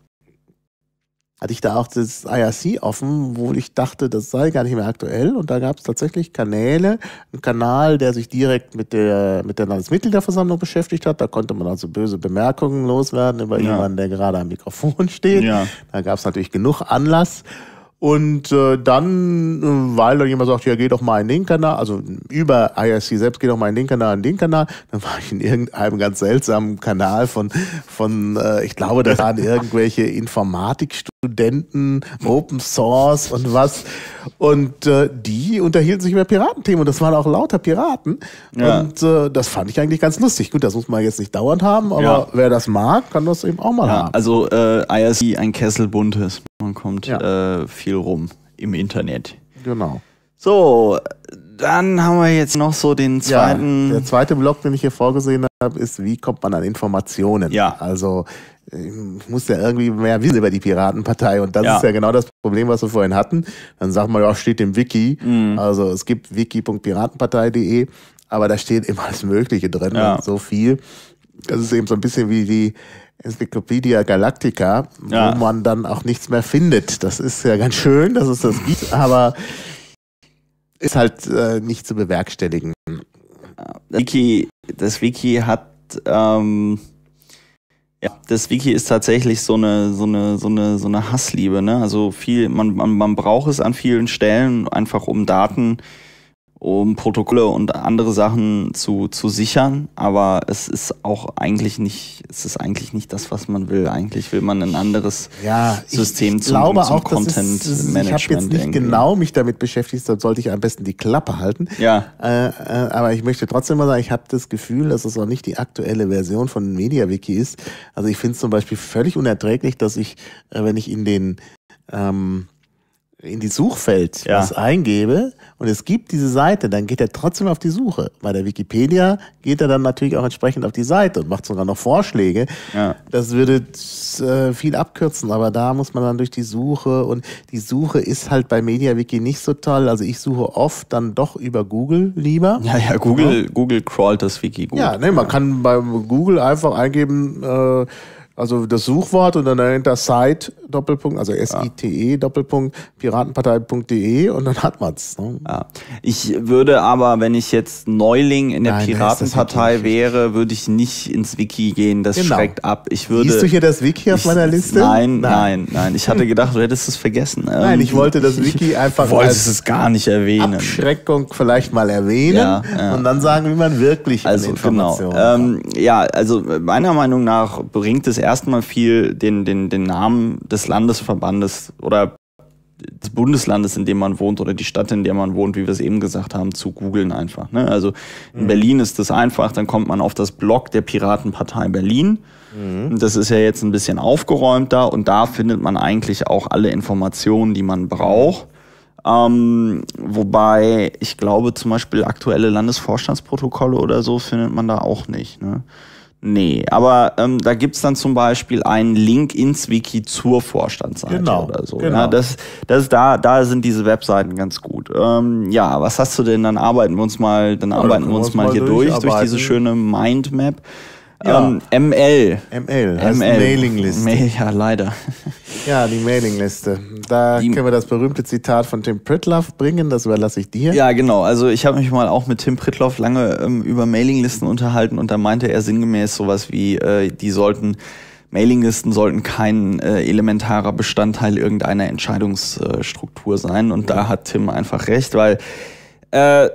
hatte ich da auch das I R C offen, wo ich dachte, das sei gar nicht mehr aktuell. Und da gab es tatsächlich Kanäle, einen Kanal, der sich direkt mit der, mit der Landesmitgliederversammlung beschäftigt hat. Da konnte man also böse Bemerkungen loswerden über Ja. jemanden, der gerade am Mikrofon steht. Ja. Da gab es natürlich genug Anlass. Und äh, dann, äh, weil dann jemand sagt, ja, geh doch mal in den Kanal, also über I R C selbst, geh doch mal in den Kanal, in den Kanal, dann war ich in irgendeinem ganz seltsamen Kanal von, von äh, ich glaube, das waren irgendwelche Informatikstudenten, Open Source und was. Und äh, die unterhielten sich über Piratenthemen und das waren auch lauter Piraten. Ja. Und äh, das fand ich eigentlich ganz lustig. Gut, das muss man jetzt nicht dauernd haben, aber Ja. wer das mag, kann das eben auch mal Ja, haben. also äh, I R C, ein Kessel buntes. Man kommt Ja. äh, viel rum im Internet. Genau. So, dann haben wir jetzt noch so den zweiten. Ja, der zweite Block, den ich hier vorgesehen habe, ist, wie kommt man an Informationen? Ja. Also ich muss ja irgendwie mehr wissen über die Piratenpartei und das Ja. ist ja genau das Problem, was wir vorhin hatten. Dann sagt man, ja, steht im Wiki. Mhm. Also es gibt wiki punkt piratenpartei punkt de, aber da steht immer alles Mögliche drin Ja. und so viel. Das ist eben so ein bisschen wie die Enzyklopädie Galactica, Ja. wo man dann auch nichts mehr findet. Das ist ja ganz schön, dass es das gibt, aber ist halt äh, nicht zu bewerkstelligen. Das Wiki, das Wiki hat, ähm, ja, das Wiki ist tatsächlich so eine, so eine, so eine, so eine Hassliebe, ne? Also viel, man, man, man braucht es an vielen Stellen einfach um Daten, um Protokolle und andere Sachen zu, zu sichern, aber es ist auch eigentlich nicht, es ist eigentlich nicht das, was man will. Eigentlich will man ein anderes Ja, System ich zum, glaube zum auch, das ist, Content das ist, Management. ich habe jetzt nicht irgendwie. genau mich damit beschäftigt, dann sollte ich am besten die Klappe halten. Ja, Äh, äh, aber ich möchte trotzdem mal sagen, ich habe das Gefühl, dass es auch nicht die aktuelle Version von MediaWiki ist. Also ich finde es zum Beispiel völlig unerträglich, dass ich, äh, wenn ich in den ähm, in die Suchfeld Ja. was eingebe und es gibt diese Seite, dann geht er trotzdem auf die Suche. Bei der Wikipedia geht er dann natürlich auch entsprechend auf die Seite und macht sogar noch Vorschläge. Ja. Das würde äh, viel abkürzen, aber da muss man dann durch die Suche und die Suche ist halt bei MediaWiki nicht so toll. Also ich suche oft dann doch über Google lieber. ja, ja, Google, Google crawlt das Wiki gut. Ja, ne, man kann bei Google einfach eingeben, äh, also das Suchwort und dann dahinter Site, Doppelpunkt, also S I T E, Doppelpunkt, piratenpartei punkt de und dann hat man's. Ne? Ja. Ich würde aber, wenn ich jetzt Neuling in der Nein, Piratenpartei das ist natürlich wäre, würde ich nicht ins Wiki gehen. Das Genau. schreckt ab. Ich würde. Siehst du hier das Wiki auf ich, meiner Liste? Nein, nein, nein. Ich hatte gedacht, du hättest es vergessen. Nein, Ähm, ich wollte das Wiki einfach Du wolltest als es gar nicht erwähnen. Abschreckung vielleicht mal erwähnen Ja, ja. und dann sagen, wie man wirklich an Also genau. Informationen Ähm, ja, also meiner Meinung nach bringt es erstmal viel, den, den, den Namen des Landesverbandes oder des Bundeslandes, in dem man wohnt, oder die Stadt, in der man wohnt, wie wir es eben gesagt haben, zu googeln einfach. Ne? Also in Mhm. Berlin ist das einfach, dann kommt man auf das Blog der Piratenpartei Berlin. Mhm. Das ist ja jetzt ein bisschen aufgeräumter und da findet man eigentlich auch alle Informationen, die man braucht. Ähm, wobei, ich glaube, zum Beispiel aktuelle Landesvorstandsprotokolle oder so findet man da auch nicht. Ne? Nee, aber ähm, da gibt's dann zum Beispiel einen Link ins Wiki zur Vorstandsseite Genau, oder so. genau. Ja, das, das da, da sind diese Webseiten ganz gut. Ähm, ja, was hast du denn? Dann arbeiten wir uns mal, dann da arbeiten können wir wir uns uns mal mal hier durch, durch durcharbeiten. diese schöne Mindmap. Ja. Ähm, M L. M L, heißt M L. Mailingliste. Mail, ja, leider. Ja, die Mailingliste. Da Die- können wir das berühmte Zitat von Tim Pritloff bringen, das überlasse ich dir. Ja, genau. Also ich habe mich mal auch mit Tim Pritloff lange ähm, über Mailinglisten unterhalten und da meinte er sinngemäß sowas wie, äh, die sollten, Mailinglisten sollten kein äh, elementarer Bestandteil irgendeiner Entscheidungsstruktur sein und da hat Tim einfach recht, weil äh,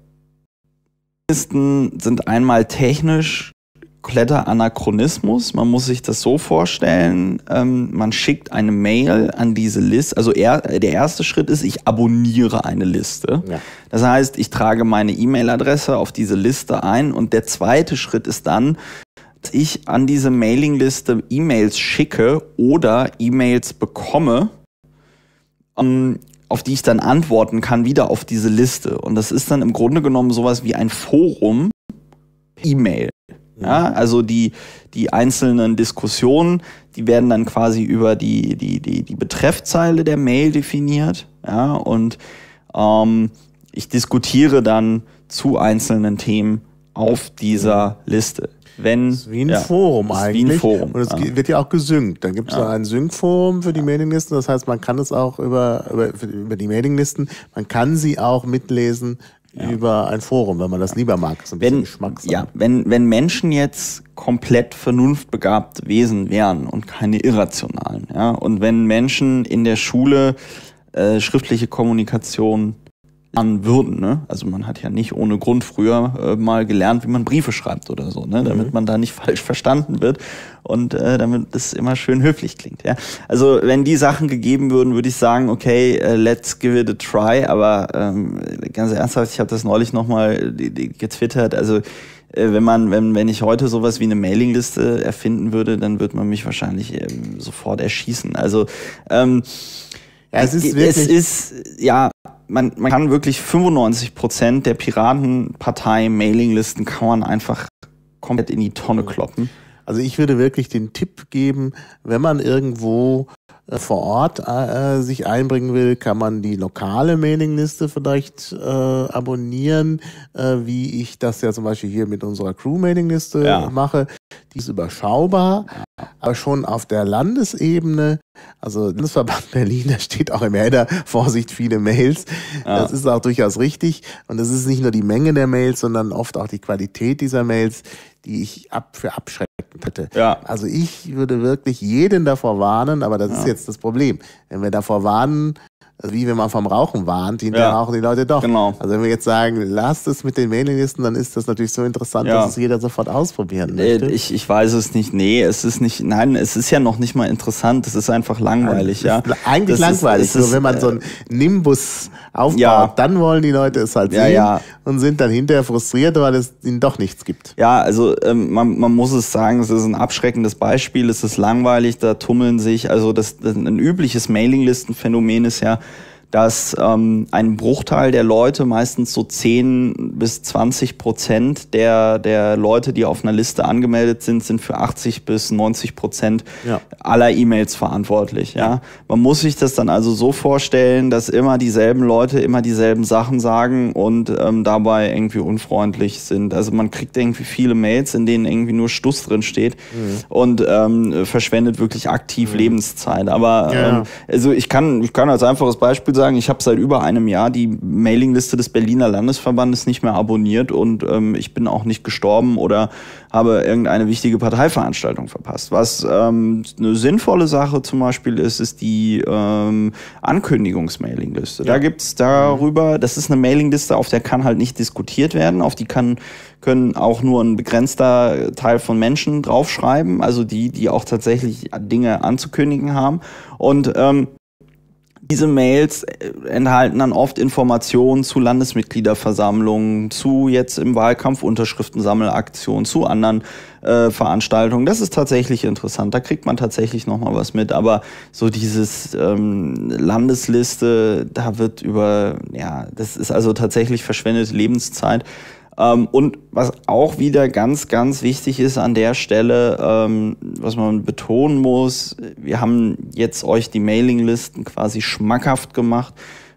Listen sind einmal technisch kompletter Anachronismus. Man muss sich das so vorstellen, ähm, man schickt eine Mail an diese Liste. Also er, der erste Schritt ist, ich abonniere eine Liste. Ja. Das heißt, ich trage meine E-Mail-Adresse auf diese Liste ein und der zweite Schritt ist dann, dass ich an diese Mailingliste E-Mails schicke oder E-Mails bekomme, um, auf die ich dann antworten kann, wieder auf diese Liste. Und das ist dann im Grunde genommen sowas wie ein Forum E-Mail. Ja, also die, die einzelnen Diskussionen, die werden dann quasi über die, die, die, die Betreffzeile der Mail definiert. Ja, und ähm, ich diskutiere dann zu einzelnen Themen auf dieser Liste. Wenn, das ist wie ein ja, Forum eigentlich. Wie ein Forum. Und es ja. wird ja auch gesynkt. Dann gibt es ja. ein Sync-Forum für die Mailinglisten. Das heißt, man kann es auch über, über, über die Mailinglisten, man kann sie auch mitlesen ja. über ein Forum, wenn man das lieber mag. So ein wenn, Geschmackssache. ja, wenn, wenn Menschen jetzt komplett vernunftbegabte Wesen wären und keine irrationalen, ja, und wenn Menschen in der Schule äh, schriftliche Kommunikation lernen würden, ne? Also man hat ja nicht ohne Grund früher äh, mal gelernt, wie man Briefe schreibt oder so, ne? Damit mhm. man da nicht falsch verstanden wird und äh, damit das immer schön höflich klingt, ja. Also wenn die Sachen gegeben würden, würde ich sagen, okay, uh, let's give it a try, aber ähm, ganz ernsthaft, ich habe das neulich nochmal getwittert, also äh, wenn man, wenn, wenn ich heute sowas wie eine Mailingliste erfinden würde, dann würde man mich wahrscheinlich ähm, sofort erschießen. Also ähm, ja, es ist wirklich, es ist, ja, Man, man kann wirklich fünfundneunzig Prozent der Piratenpartei-Mailinglisten kann man einfach komplett in die Tonne kloppen. Also ich würde wirklich den Tipp geben, wenn man irgendwo äh, vor Ort äh, sich einbringen will, kann man die lokale Mailingliste vielleicht äh, abonnieren, äh, wie ich das ja zum Beispiel hier mit unserer Crew-Mailingliste ja. mache. Die ist überschaubar, aber schon auf der Landesebene, also Landesverband Berlin, da steht auch im Header, Vorsicht, viele Mails. Ja. Das ist auch durchaus richtig. Und es ist nicht nur die Menge der Mails, sondern oft auch die Qualität dieser Mails, die ich ab für abschreckend hätte. Ja. Also ich würde wirklich jeden davor warnen, aber das ja. ist jetzt das Problem. Wenn wir davor warnen, also wie wenn man vom Rauchen warnt, hinterher ja. rauchen die Leute doch. Genau. Also wenn wir jetzt sagen, lasst es mit den Mailinglisten, dann ist das natürlich so interessant, ja. dass es jeder sofort ausprobieren möchte. Ich, ich weiß es nicht. Nee, es ist nicht, nein, es ist ja noch nicht mal interessant. Es ist einfach langweilig, ja. Eigentlich das langweilig. Ist, nur ist, wenn man so einen Nimbus aufbaut, ja. dann wollen die Leute es halt ja, sehen ja. und sind dann hinterher frustriert, weil es ihnen doch nichts gibt. Ja, also ähm, man, man muss es sagen, es ist ein abschreckendes Beispiel. Es ist langweilig, da tummeln sich, also das, das ein übliches Mailinglistenphänomen ist ja, dass ähm, ein Bruchteil der Leute, meistens so zehn bis zwanzig Prozent der der Leute, die auf einer Liste angemeldet sind, sind für achtzig bis neunzig Prozent ja. aller E-Mails verantwortlich. Ja, man muss sich das dann also so vorstellen, dass immer dieselben Leute immer dieselben Sachen sagen und ähm, dabei irgendwie unfreundlich sind. Also man kriegt irgendwie viele Mails, in denen irgendwie nur Stuss drin steht mhm. und ähm, verschwendet wirklich aktiv mhm. Lebenszeit. Aber ja. ähm, also ich kann ich kann als einfaches Beispiel sagen, ich habe seit über einem Jahr die Mailingliste des Berliner Landesverbandes nicht mehr abonniert und ähm, ich bin auch nicht gestorben oder habe irgendeine wichtige Parteiveranstaltung verpasst. Was ähm, eine sinnvolle Sache zum Beispiel ist, ist die ähm, Ankündigungs-Mailingliste. Ja. Da gibt's darüber, das ist eine Mailingliste, auf der kann halt nicht diskutiert werden, auf die kann können auch nur ein begrenzter Teil von Menschen draufschreiben, also die, die auch tatsächlich Dinge anzukündigen haben. Und ähm, diese Mails enthalten dann oft Informationen zu Landesmitgliederversammlungen, zu jetzt im Wahlkampf Unterschriftensammelaktionen, zu anderen äh, Veranstaltungen. Das ist tatsächlich interessant, da kriegt man tatsächlich nochmal was mit. Aber so dieses ähm, Landesliste, da wird über, ja, das ist also tatsächlich verschwendete Lebenszeit. Ähm, und was auch wieder ganz, ganz wichtig ist an der Stelle, ähm, was man betonen muss, wir haben jetzt euch die Mailinglisten quasi schmackhaft gemacht,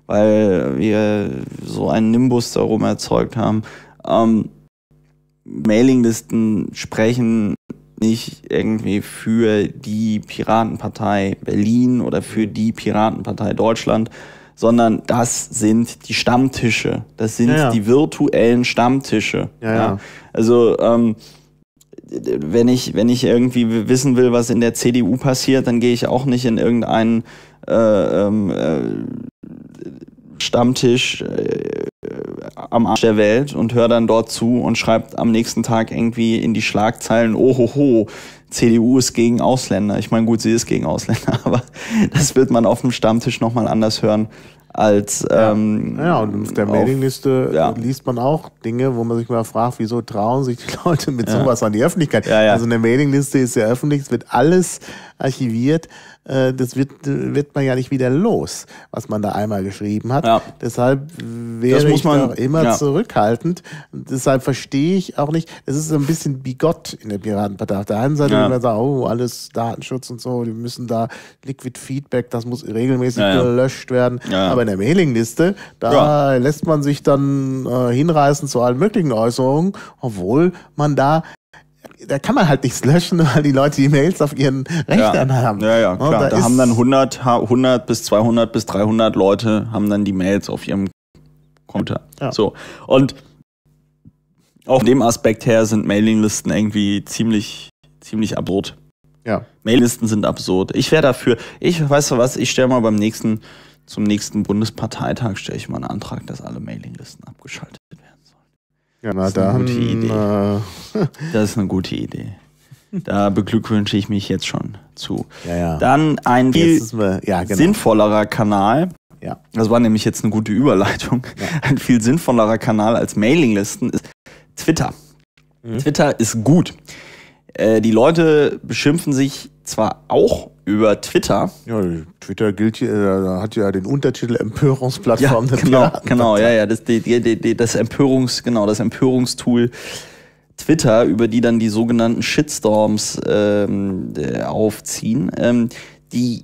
weil wir so einen Nimbus darum erzeugt haben. Ähm, Mailinglisten sprechen nicht irgendwie für die Piratenpartei Berlin oder für die Piratenpartei Deutschland, sondern das sind die Stammtische. Das sind ja, ja. die virtuellen Stammtische. Ja, ja. Ja. Also ähm, wenn ich wenn ich irgendwie wissen will, was in der C D U passiert, dann gehe ich auch nicht in irgendeinen äh, äh, Stammtisch äh, am Arsch der Welt und höre dann dort zu und schreibt am nächsten Tag irgendwie in die Schlagzeilen, oh ho ho, C D U ist gegen Ausländer. Ich meine, gut, sie ist gegen Ausländer, aber das wird man auf dem Stammtisch nochmal anders hören als ähm, ja. ja, und auf der Mailingliste ja. liest man auch Dinge, wo man sich mal fragt, wieso trauen sich die Leute mit ja. sowas an die Öffentlichkeit? Ja, ja. Also eine Mailingliste ist ja öffentlich, es wird alles archiviert. Das wird, wird man ja nicht wieder los, was man da einmal geschrieben hat. Ja. Deshalb wäre ich auch immer ja. zurückhaltend. Deshalb verstehe ich auch nicht, es ist so ein bisschen bigott in der Piratenpartei. Auf der einen Seite ja. immer sagen, oh, alles Datenschutz und so, die müssen da Liquid Feedback, das muss regelmäßig ja, ja. gelöscht werden. Ja. Aber in der Mailingliste, da ja. lässt man sich dann äh, hinreißen zu allen möglichen Äußerungen, obwohl man da da kann man halt nichts löschen, weil die Leute die Mails auf ihren Rechnern ja. haben. Ja, ja, klar. Da, da haben dann hundert, hundert bis zweihundert bis dreihundert Leute haben dann die Mails auf ihrem Computer. Ja. So. Und auch von dem Aspekt her sind Mailinglisten irgendwie ziemlich, ziemlich absurd. Ja. Mailinglisten sind absurd. Ich wäre dafür, ich weiß du was, ich stelle mal beim nächsten, zum nächsten Bundesparteitag stelle ich mal einen Antrag, dass alle Mailinglisten abgeschaltet werden. Ja, na, das ist eine dann, gute Idee. Äh das ist eine gute Idee. Da beglückwünsche ich mich jetzt schon zu. Ja, ja. Dann ein viel wir, ja, genau. sinnvollerer Kanal. Ja. Das war nämlich jetzt eine gute Überleitung. Ja. Ein viel sinnvollerer Kanal als Mailinglisten ist Twitter. Mhm. Twitter ist gut. Äh, die Leute beschimpfen sich zwar auch über Twitter. Ja, Twitter gilt hier, äh, hat ja den Untertitel Empörungsplattform. Ja, genau, genau, ja, ja, das, die, die, die, das Empörungs, genau, das Empörungstool Twitter, über die dann die sogenannten Shitstorms ähm, aufziehen. Ähm, die,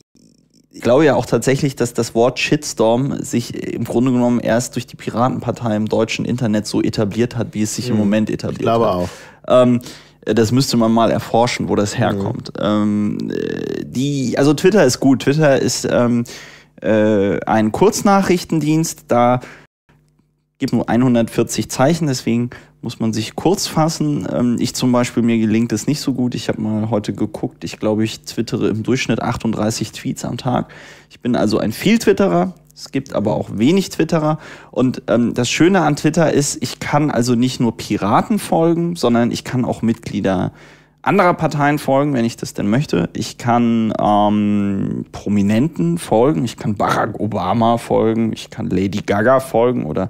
ich glaube ja auch tatsächlich, dass das Wort Shitstorm sich im Grunde genommen erst durch die Piratenpartei im deutschen Internet so etabliert hat, wie es sich mhm. im Moment etabliert ich glaube hat. auch. Ähm, Das müsste man mal erforschen, wo das herkommt. Mhm. Ähm, die, also Twitter ist gut. Twitter ist ähm, äh, ein Kurznachrichtendienst. Da gibt es nur hundertvierzig Zeichen, deswegen muss man sich kurz fassen. Ähm, ich zum Beispiel, mir gelingt es nicht so gut. Ich habe mal heute geguckt. Ich glaube, ich twittere im Durchschnitt achtunddreißig Tweets am Tag. Ich bin also ein Viel-Twitterer. Es gibt aber auch wenig Twitterer. Und ähm, das Schöne an Twitter ist, ich kann also nicht nur Piraten folgen, sondern ich kann auch Mitglieder anderer Parteien folgen, wenn ich das denn möchte. Ich kann ähm, Prominenten folgen. Ich kann Barack Obama folgen. Ich kann Lady Gaga folgen oder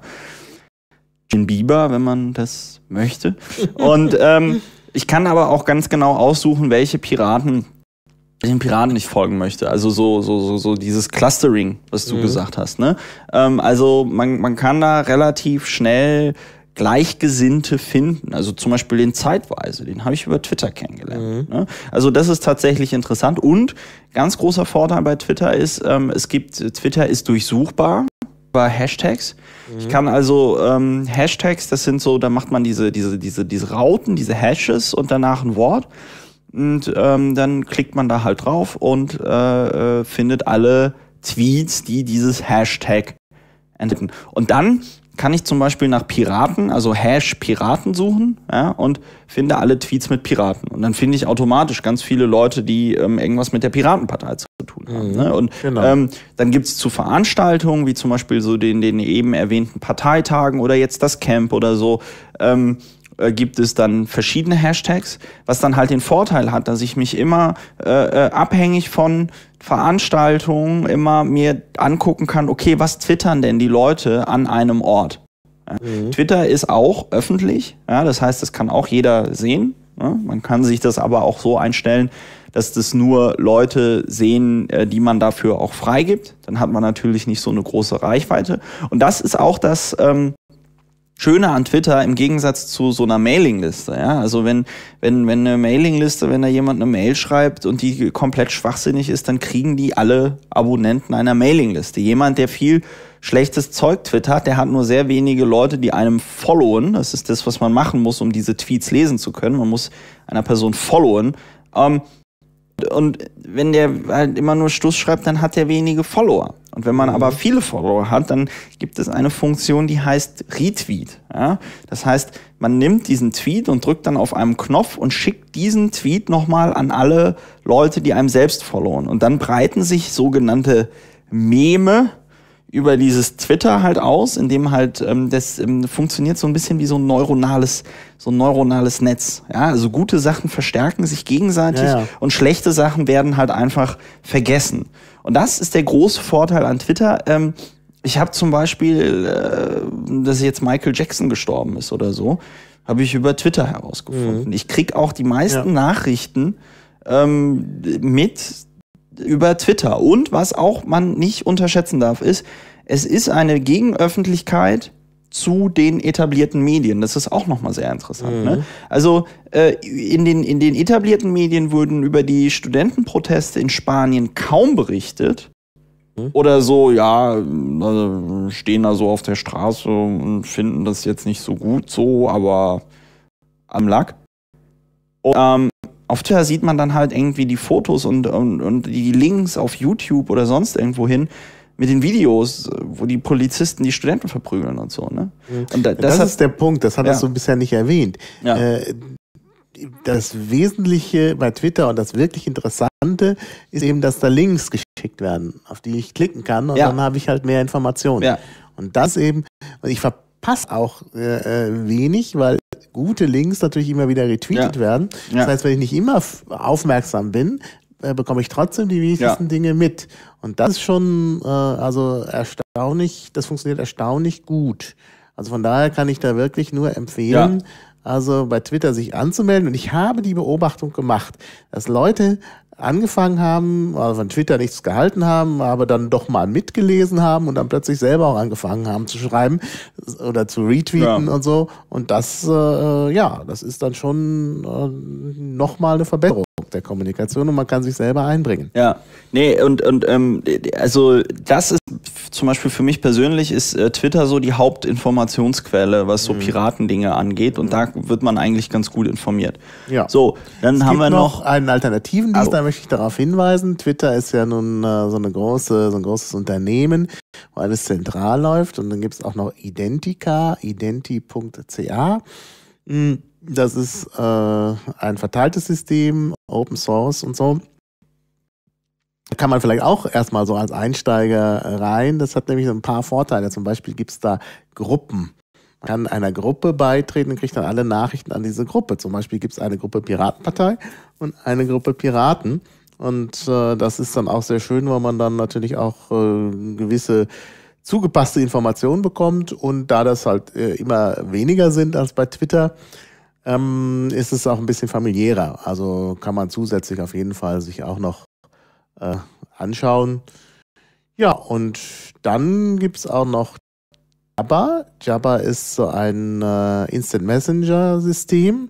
Justin Bieber, wenn man das möchte. Und ähm, ich kann aber auch ganz genau aussuchen, welche Piraten den Piraten nicht folgen möchte. Also so so so so dieses Clustering, was du mhm. gesagt hast. Ne? Ähm, also man man kann da relativ schnell Gleichgesinnte finden. Also zum Beispiel den Zeitweise, den habe ich über Twitter kennengelernt. Mhm. Ne? Also das ist tatsächlich interessant. Und ganz großer Vorteil bei Twitter ist, ähm, es gibt Twitter ist durchsuchbar über Hashtags. Mhm. Ich kann also ähm, Hashtags, das sind so, da macht man diese diese diese diese Rauten, diese Hashes und danach ein Wort. Und ähm, dann klickt man da halt drauf und äh, äh, findet alle Tweets, die dieses Hashtag enthalten. Und dann kann ich zum Beispiel nach Piraten, also Hash Piraten suchen, ja, und finde alle Tweets mit Piraten. Und dann finde ich automatisch ganz viele Leute, die ähm, irgendwas mit der Piratenpartei zu tun haben. Mhm, ne? Und genau. ähm, dann gibt's zu Veranstaltungen, wie zum Beispiel so den, den eben erwähnten Parteitagen oder jetzt das Camp oder so, ähm, gibt es dann verschiedene Hashtags, was dann halt den Vorteil hat, dass ich mich immer äh, abhängig von Veranstaltungen immer mir angucken kann, okay, was twittern denn die Leute an einem Ort? Ja. Mhm. Twitter ist auch öffentlich, ja, das heißt, das kann auch jeder sehen. Ja. Man kann sich das aber auch so einstellen, dass das nur Leute sehen, die man dafür auch freigibt. Dann hat man natürlich nicht so eine große Reichweite. Und das ist auch das ähm, Schöne an Twitter im Gegensatz zu so einer Mailingliste, ja, also wenn wenn wenn eine Mailingliste, wenn da jemand eine Mail schreibt und die komplett schwachsinnig ist, dann kriegen die alle Abonnenten einer Mailingliste. Jemand, der viel schlechtes Zeug twittert, der hat nur sehr wenige Leute, die einem followen. Das ist das, was man machen muss, um diese Tweets lesen zu können. Man muss einer Person followen. Ähm, und wenn der halt immer nur Stuss schreibt, dann hat der wenige Follower. Und wenn man mhm. aber viele Follower hat, dann gibt es eine Funktion, die heißt Retweet. Ja? Das heißt, man nimmt diesen Tweet und drückt dann auf einen Knopf und schickt diesen Tweet nochmal an alle Leute, die einem selbst followen. Und dann breiten sich sogenannte Meme über dieses Twitter halt aus, in dem halt ähm, das ähm, funktioniert so ein bisschen wie so ein neuronales, so ein neuronales Netz. Ja, also gute Sachen verstärken sich gegenseitig ja, ja. und schlechte Sachen werden halt einfach vergessen. Und das ist der große Vorteil an Twitter. Ähm, ich habe zum Beispiel, äh, dass jetzt Michael Jackson gestorben ist oder so, habe ich über Twitter herausgefunden. Mhm. Ich krieg auch die meisten ja. Nachrichten ähm, mit über Twitter. Und was auch man nicht unterschätzen darf, ist, es ist eine Gegenöffentlichkeit zu den etablierten Medien. Das ist auch nochmal sehr interessant. Mhm. Ne? Also äh, in, den, in den etablierten Medien wurden über die Studentenproteste in Spanien kaum berichtet. Mhm. Oder so, ja, also stehen da so auf der Straße und finden das jetzt nicht so gut so, aber am Lack. Und, ähm, auf Twitter sieht man dann halt irgendwie die Fotos und, und, und die Links auf YouTube oder sonst irgendwo hin mit den Videos, wo die Polizisten die Studenten verprügeln und so. Ne? Und da, das das hat, ist der Punkt, das hattest ja. du bisher nicht erwähnt. Ja. Äh, das Wesentliche bei Twitter und das wirklich Interessante ist eben, dass da Links geschickt werden, auf die ich klicken kann und ja. dann habe ich halt mehr Informationen. Ja. Und das eben, und ich verpasse auch äh, wenig, weil gute Links natürlich immer wieder retweetet ja. werden. Das ja. heißt, wenn ich nicht immer f- aufmerksam bin, äh, bekomme ich trotzdem die wichtigsten ja. Dinge mit. Und das ist schon äh, also erstaunlich, das funktioniert erstaunlich gut. Also von daher kann ich da wirklich nur empfehlen, ja. also bei Twitter sich anzumelden. Und ich habe die Beobachtung gemacht, dass Leute angefangen haben, also von Twitter nichts gehalten haben, aber dann doch mal mitgelesen haben und dann plötzlich selber auch angefangen haben zu schreiben oder zu retweeten ja. und so. Und das, äh, ja, das ist dann schon äh, nochmal eine Verbesserung der Kommunikation und man kann sich selber einbringen. Ja, nee, und, und ähm, also das ist zum Beispiel für mich persönlich ist äh, Twitter so die Hauptinformationsquelle, was so mhm. Piratendinge angeht und mhm. da wird man eigentlich ganz gut informiert. Ja. So, dann es haben gibt wir noch, noch einen alternativen Dienst, also, da möchte ich darauf hinweisen. Twitter ist ja nun äh, so eine große, so ein großes Unternehmen, wo alles zentral läuft und dann gibt es auch noch Identica, identi punkt c a. Das ist äh, ein verteiltes System, Open Source und so. Da kann man vielleicht auch erstmal so als Einsteiger rein. Das hat nämlich so ein paar Vorteile. Zum Beispiel gibt es da Gruppen. Man kann einer Gruppe beitreten und kriegt dann alle Nachrichten an diese Gruppe. Zum Beispiel gibt es eine Gruppe Piratenpartei und eine Gruppe Piraten. Und äh, das ist dann auch sehr schön, weil man dann natürlich auch äh, gewisse zugepasste Informationen bekommt. Und da das halt äh, immer weniger sind als bei Twitter, ähm, ist es auch ein bisschen familiärer. Also kann man zusätzlich auf jeden Fall sich auch noch äh, anschauen. Ja, und dann gibt's auch noch Jabber. Jabber ist so ein äh, Instant Messenger System,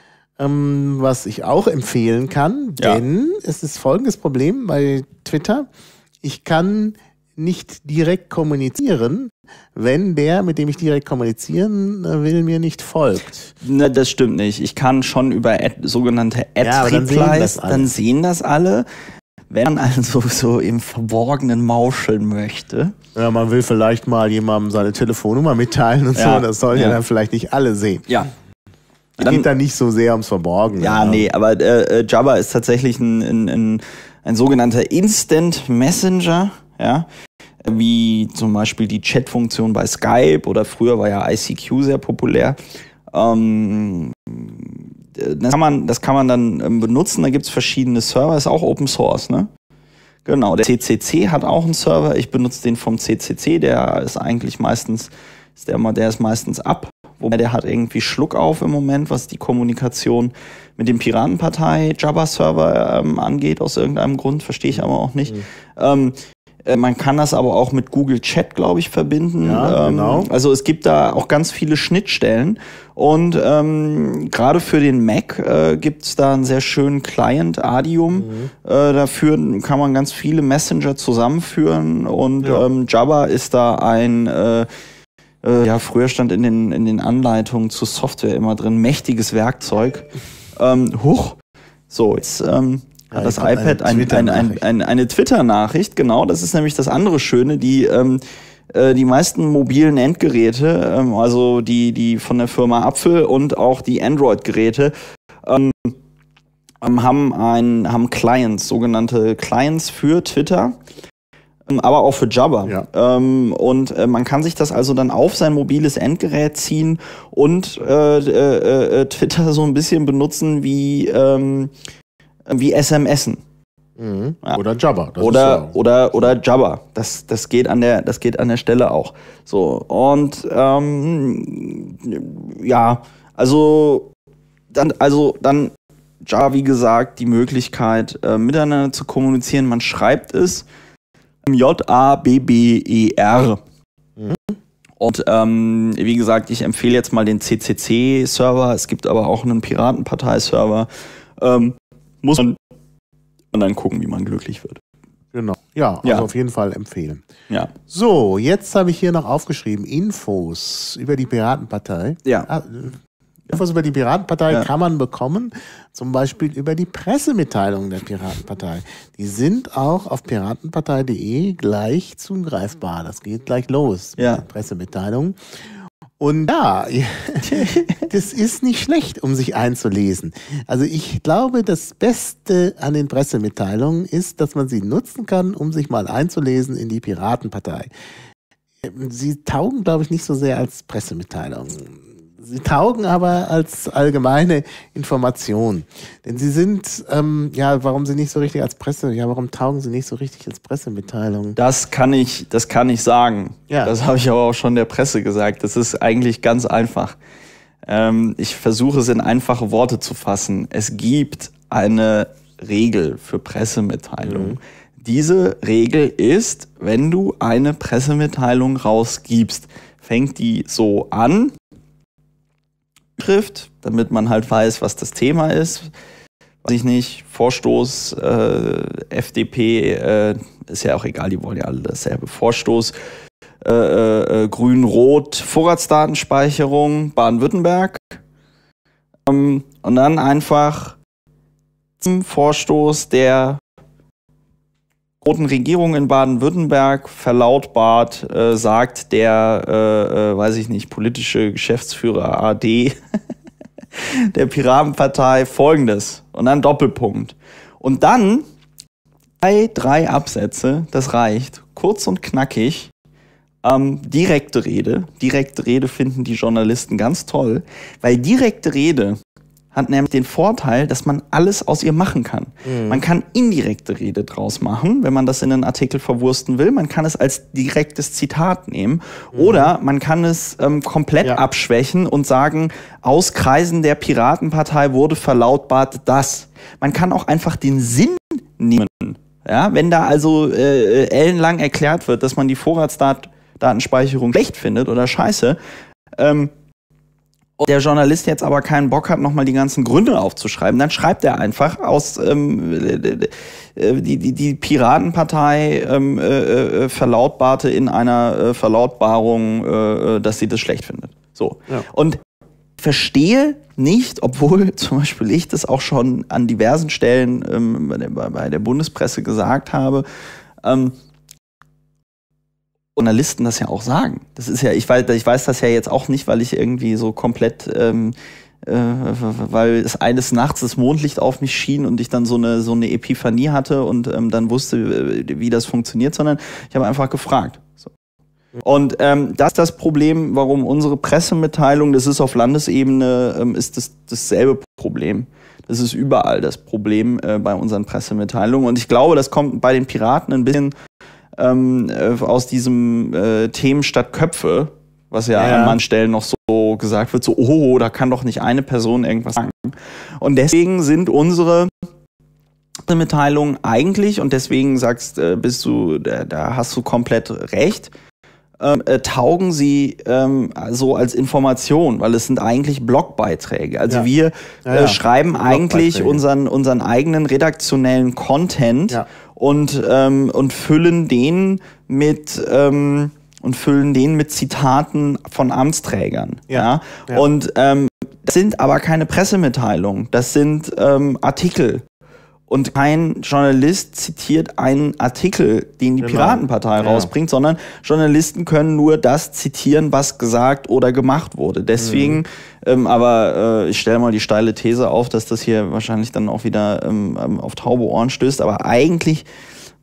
ähm, was ich auch empfehlen kann, ja. denn es ist folgendes Problem bei Twitter. Ich kann nicht direkt kommunizieren, wenn der, mit dem ich direkt kommunizieren will, mir nicht folgt. Ne, das stimmt nicht. Ich kann schon über Ad, sogenannte Ad-Replies, ja, dann sehen das alle. Wenn man also so im Verborgenen mauscheln möchte. Ja, man will vielleicht mal jemandem seine Telefonnummer mitteilen und ja, so, das sollen ja. ja dann vielleicht nicht alle sehen. Ja. Es geht dann nicht so sehr ums Verborgene. Ja, ja. nee, aber äh, Jabber ist tatsächlich ein, ein, ein, ein sogenannter Instant Messenger, ja, wie zum Beispiel die Chat-Funktion bei Skype oder früher war ja I C Q sehr populär. Ähm, das kann man, das kann man dann ähm, benutzen, da gibt's verschiedene Server, ist auch Open Source, ne? Genau, der C C C hat auch einen Server, ich benutze den vom C C C, der ist eigentlich meistens, ist der, der ist meistens ab, wobei der hat irgendwie Schluck auf im Moment, was die Kommunikation mit dem Piratenpartei Jabber-Server ähm, angeht, aus irgendeinem Grund, verstehe ich aber auch nicht. Mhm. Ähm, Man kann das aber auch mit Google Chat, glaube ich, verbinden. Ja, genau. Ähm, also es gibt da auch ganz viele Schnittstellen. Und ähm, gerade für den Mac äh, gibt es da einen sehr schönen Client, Adium. Mhm. Äh, dafür kann man ganz viele Messenger zusammenführen. Und ja. ähm, Jabber ist da ein, äh, äh, ja, früher stand in den, in den Anleitungen zur Software immer drin, mächtiges Werkzeug. Ähm, huch. So, jetzt... Ähm, Ja, das iPad eine, ein, ein, ein, eine Twitter-Nachricht, genau, das ist nämlich das andere Schöne, die ähm, äh, die meisten mobilen Endgeräte, ähm, also die die von der Firma Apfel und auch die Android-Geräte, ähm, haben ein haben Clients, sogenannte Clients für Twitter. aber auch für Jabber. Ja. Ähm, und äh, man kann sich das also dann auf sein mobiles Endgerät ziehen und äh, äh, äh, Twitter so ein bisschen benutzen wie, ähm, wie S M Sen. Mhm. Ja. Oder Jabber. Das Oder, ist ja oder, oder Jabber. Das, das, geht an der, das geht an der Stelle auch. So, und ähm, ja, also dann, also dann Jabber, wie gesagt, die Möglichkeit, äh, miteinander zu kommunizieren. Man schreibt es J A B B E R. Mhm. Und ähm, wie gesagt, ich empfehle jetzt mal den C C C-Server. Es gibt aber auch einen Piratenpartei-Server. Ähm, muss man und dann gucken, wie man glücklich wird. Genau. Ja, also Ja. auf jeden Fall empfehlen. Ja. So, jetzt habe ich hier noch aufgeschrieben, Infos über die Piratenpartei. Ja. Ah, Infos über die Piratenpartei Ja. kann man bekommen, zum Beispiel über die Pressemitteilungen der Piratenpartei. Die sind auch auf piratenpartei punkt de gleich zugreifbar. Das geht gleich los mit Ja. den Pressemitteilungen. Und ja, das ist nicht schlecht, um sich einzulesen. Also ich glaube, das Beste an den Pressemitteilungen ist, dass man sie nutzen kann, um sich mal einzulesen in die Piratenpartei. Sie taugen, glaube ich, nicht so sehr als Pressemitteilung. Sie taugen aber als allgemeine Information. Denn sie sind, ähm, ja, warum sie nicht so richtig als Presse, ja, warum taugen sie nicht so richtig als Pressemitteilung? Das kann ich, das kann ich sagen. Ja. Das habe ich aber auch schon der Presse gesagt. Das ist eigentlich ganz einfach. Ähm, ich versuche es in einfache Worte zu fassen. Es gibt eine Regel für Pressemitteilungen. Mhm. Diese Regel ist, wenn du eine Pressemitteilung rausgibst, fängt die so an, trifft, damit man halt weiß, was das Thema ist. Weiß ich nicht, Vorstoß, äh, F D P, äh, ist ja auch egal, die wollen ja alle dasselbe. Vorstoß, äh, äh, Grün-Rot, Vorratsdatenspeicherung, Baden-Württemberg. Ähm, und dann einfach zum Vorstoß der roten Regierung in Baden-Württemberg verlautbart, äh, sagt der, äh, äh, weiß ich nicht, politische Geschäftsführer A D der Piratenpartei Folgendes und dann Doppelpunkt. Und dann drei, drei Absätze, das reicht, kurz und knackig, ähm, direkte Rede. Direkte Rede finden die Journalisten ganz toll, weil direkte Rede hat nämlich den Vorteil, dass man alles aus ihr machen kann. Mhm. Man kann indirekte Rede draus machen, wenn man das in einen Artikel verwursten will. Man kann es als direktes Zitat nehmen. Mhm. Oder man kann es ähm, komplett ja. abschwächen und sagen, aus Kreisen der Piratenpartei wurde verlautbart das. Man kann auch einfach den Sinn nehmen. Ja, wenn da also äh, ellenlang erklärt wird, dass man die Vorratsdatenspeicherung schlecht findet oder scheiße, ähm, und der Journalist jetzt aber keinen Bock hat, nochmal die ganzen Gründe aufzuschreiben, dann schreibt er einfach aus ähm, die, die, die Piratenpartei ähm, äh, verlautbarte in einer äh, Verlautbarung, äh, dass sie das schlecht findet. So. Ja. Und ich verstehe nicht, obwohl zum Beispiel ich das auch schon an diversen Stellen ähm, bei, der, bei der Bundespresse gesagt habe, ähm, Journalisten das ja auch sagen. Das ist ja, ich weiß, ich weiß das ja jetzt auch nicht, weil ich irgendwie so komplett, ähm, äh, weil es eines Nachts das Mondlicht auf mich schien und ich dann so eine so eine Epiphanie hatte und ähm, dann wusste, wie das funktioniert, sondern ich habe einfach gefragt. So. Und ähm, das ist das Problem, warum unsere Pressemitteilung, das ist auf Landesebene, ähm, ist das dasselbe Problem. Das ist überall das Problem äh, bei unseren Pressemitteilungen. Und ich glaube, das kommt bei den Piraten ein bisschen Ähm, äh, aus diesem äh, Themen statt Köpfe, was ja, ja an manchen Stellen noch so gesagt wird, so, oh, da kann doch nicht eine Person irgendwas sagen. Und deswegen sind unsere Mitteilungen eigentlich, und deswegen sagst, äh, bist du, da, da hast du komplett recht, ähm, äh, taugen sie ähm, so als Information, weil es sind eigentlich Blogbeiträge. Also ja. wir ja, äh, ja. schreiben eigentlich unseren, unseren eigenen redaktionellen Content ja. und, ähm, und füllen den mit ähm, und füllen den mit Zitaten von Amtsträgern. Ja. Ja? Ja. Und ähm, das sind aber keine Pressemitteilungen, das sind ähm, Artikel. Und kein Journalist zitiert einen Artikel, den die genau. Piratenpartei ja. rausbringt, sondern Journalisten können nur das zitieren, was gesagt oder gemacht wurde. Deswegen, mhm. ähm, aber äh, ich stelle mal die steile These auf, dass das hier wahrscheinlich dann auch wieder ähm, auf taube Ohren stößt. Aber eigentlich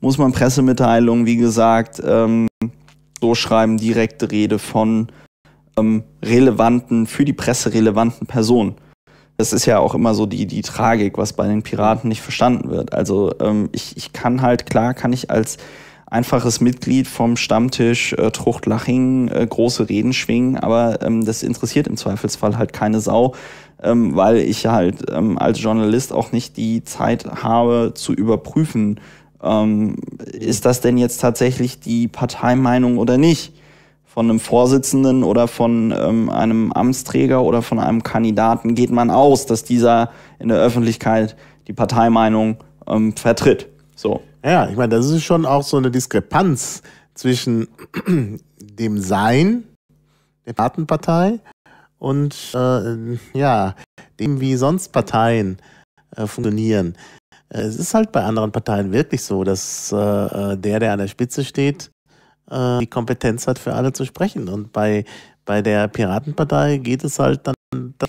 muss man Pressemitteilungen, wie gesagt, ähm, so schreiben, direkte Rede von ähm, relevanten, für die Presse relevanten Personen. Das ist ja auch immer so die, die Tragik, was bei den Piraten nicht verstanden wird. Also ähm, ich, ich kann halt, klar kann ich als einfaches Mitglied vom Stammtisch äh, Truchtlaching äh, große Reden schwingen, aber ähm, das interessiert im Zweifelsfall halt keine Sau, ähm, weil ich halt ähm, als Journalist auch nicht die Zeit habe zu überprüfen, ähm, ist das denn jetzt tatsächlich die Parteimeinung oder nicht? Von einem Vorsitzenden oder von ähm, einem Amtsträger oder von einem Kandidaten geht man aus, dass dieser in der Öffentlichkeit die Parteimeinung ähm, vertritt. So. Ja, ich meine, das ist schon auch so eine Diskrepanz zwischen dem Sein der Piratenpartei und äh, ja, dem, wie sonst Parteien äh, funktionieren. Es ist halt bei anderen Parteien wirklich so, dass äh, der, der an der Spitze steht, äh, die Kompetenz hat, für alle zu sprechen. Und bei, bei der Piratenpartei geht es halt dann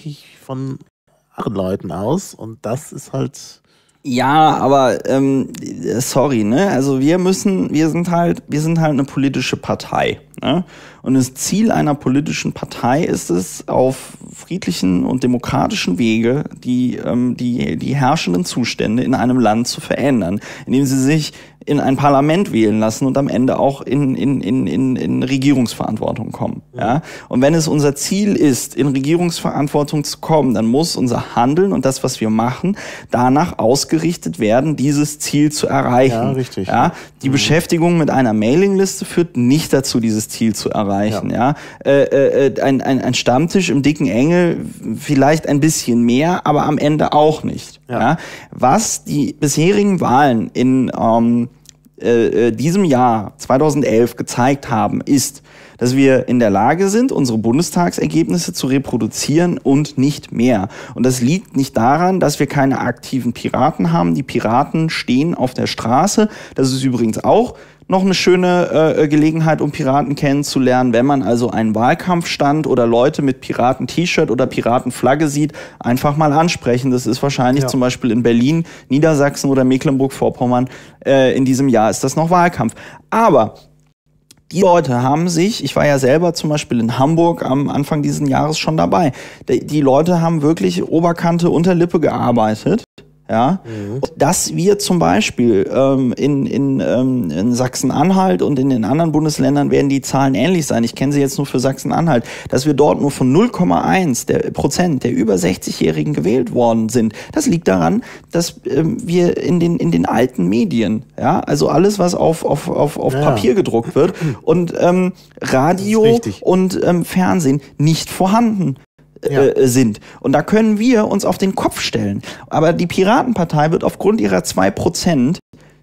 von anderen Leuten aus. Und das ist halt... Ja, aber ähm, sorry, ne? Also wir müssen, wir sind halt, wir sind halt eine politische Partei, ne? Und das Ziel einer politischen Partei ist es, auf friedlichen und demokratischen Wege die ähm, die die herrschenden Zustände in einem Land zu verändern, indem sie sich in ein Parlament wählen lassen und am Ende auch in in in in, in Regierungsverantwortung kommen. Ja? Und wenn es unser Ziel ist, in Regierungsverantwortung zu kommen, dann muss unser Handeln und das, was wir machen, danach ausgerichtet werden, dieses Ziel zu erreichen. Ja, richtig. Ja? Die mhm. Beschäftigung mit einer Mailingliste führt nicht dazu, dieses Ziel zu erreichen. Ja. Ja? Äh, äh, ein, ein, ein Stammtisch im dicken Engel vielleicht ein bisschen mehr, aber am Ende auch nicht. Ja. Ja? Was die bisherigen Wahlen in ähm, äh, diesem Jahr zweitausendelf gezeigt haben, ist, dass wir in der Lage sind, unsere Bundestagsergebnisse zu reproduzieren und nicht mehr. Und das liegt nicht daran, dass wir keine aktiven Piraten haben. Die Piraten stehen auf der Straße. Das ist übrigens auch noch eine schöne äh, Gelegenheit, um Piraten kennenzulernen. Wenn man also einen Wahlkampfstand oder Leute mit Piraten-T-Shirt oder Piratenflagge sieht, einfach mal ansprechen. Das ist wahrscheinlich ja. zum Beispiel in Berlin, Niedersachsen oder Mecklenburg-Vorpommern. Äh, in diesem Jahr ist das noch Wahlkampf. Aber die Leute haben sich, ich war ja selber zum Beispiel in Hamburg am Anfang dieses Jahres schon dabei, die, die Leute haben wirklich Oberkante, Unterlippe gearbeitet. Ja, mhm. dass wir zum Beispiel ähm, in, in, ähm, in Sachsen-Anhalt und in den anderen Bundesländern werden die Zahlen ähnlich sein. Ich kenne sie jetzt nur für Sachsen-Anhalt, dass wir dort nur von null Komma eins der Prozent der über sechzigjährigen gewählt worden sind. Das liegt daran, dass ähm, wir in den in den alten Medien, ja, also alles, was auf auf auf, auf ja. Papier gedruckt wird und ähm, Radio und ähm, Fernsehen nicht vorhanden Ja. Äh, sind. Und da können wir uns auf den Kopf stellen. Aber die Piratenpartei wird aufgrund ihrer zwei Prozent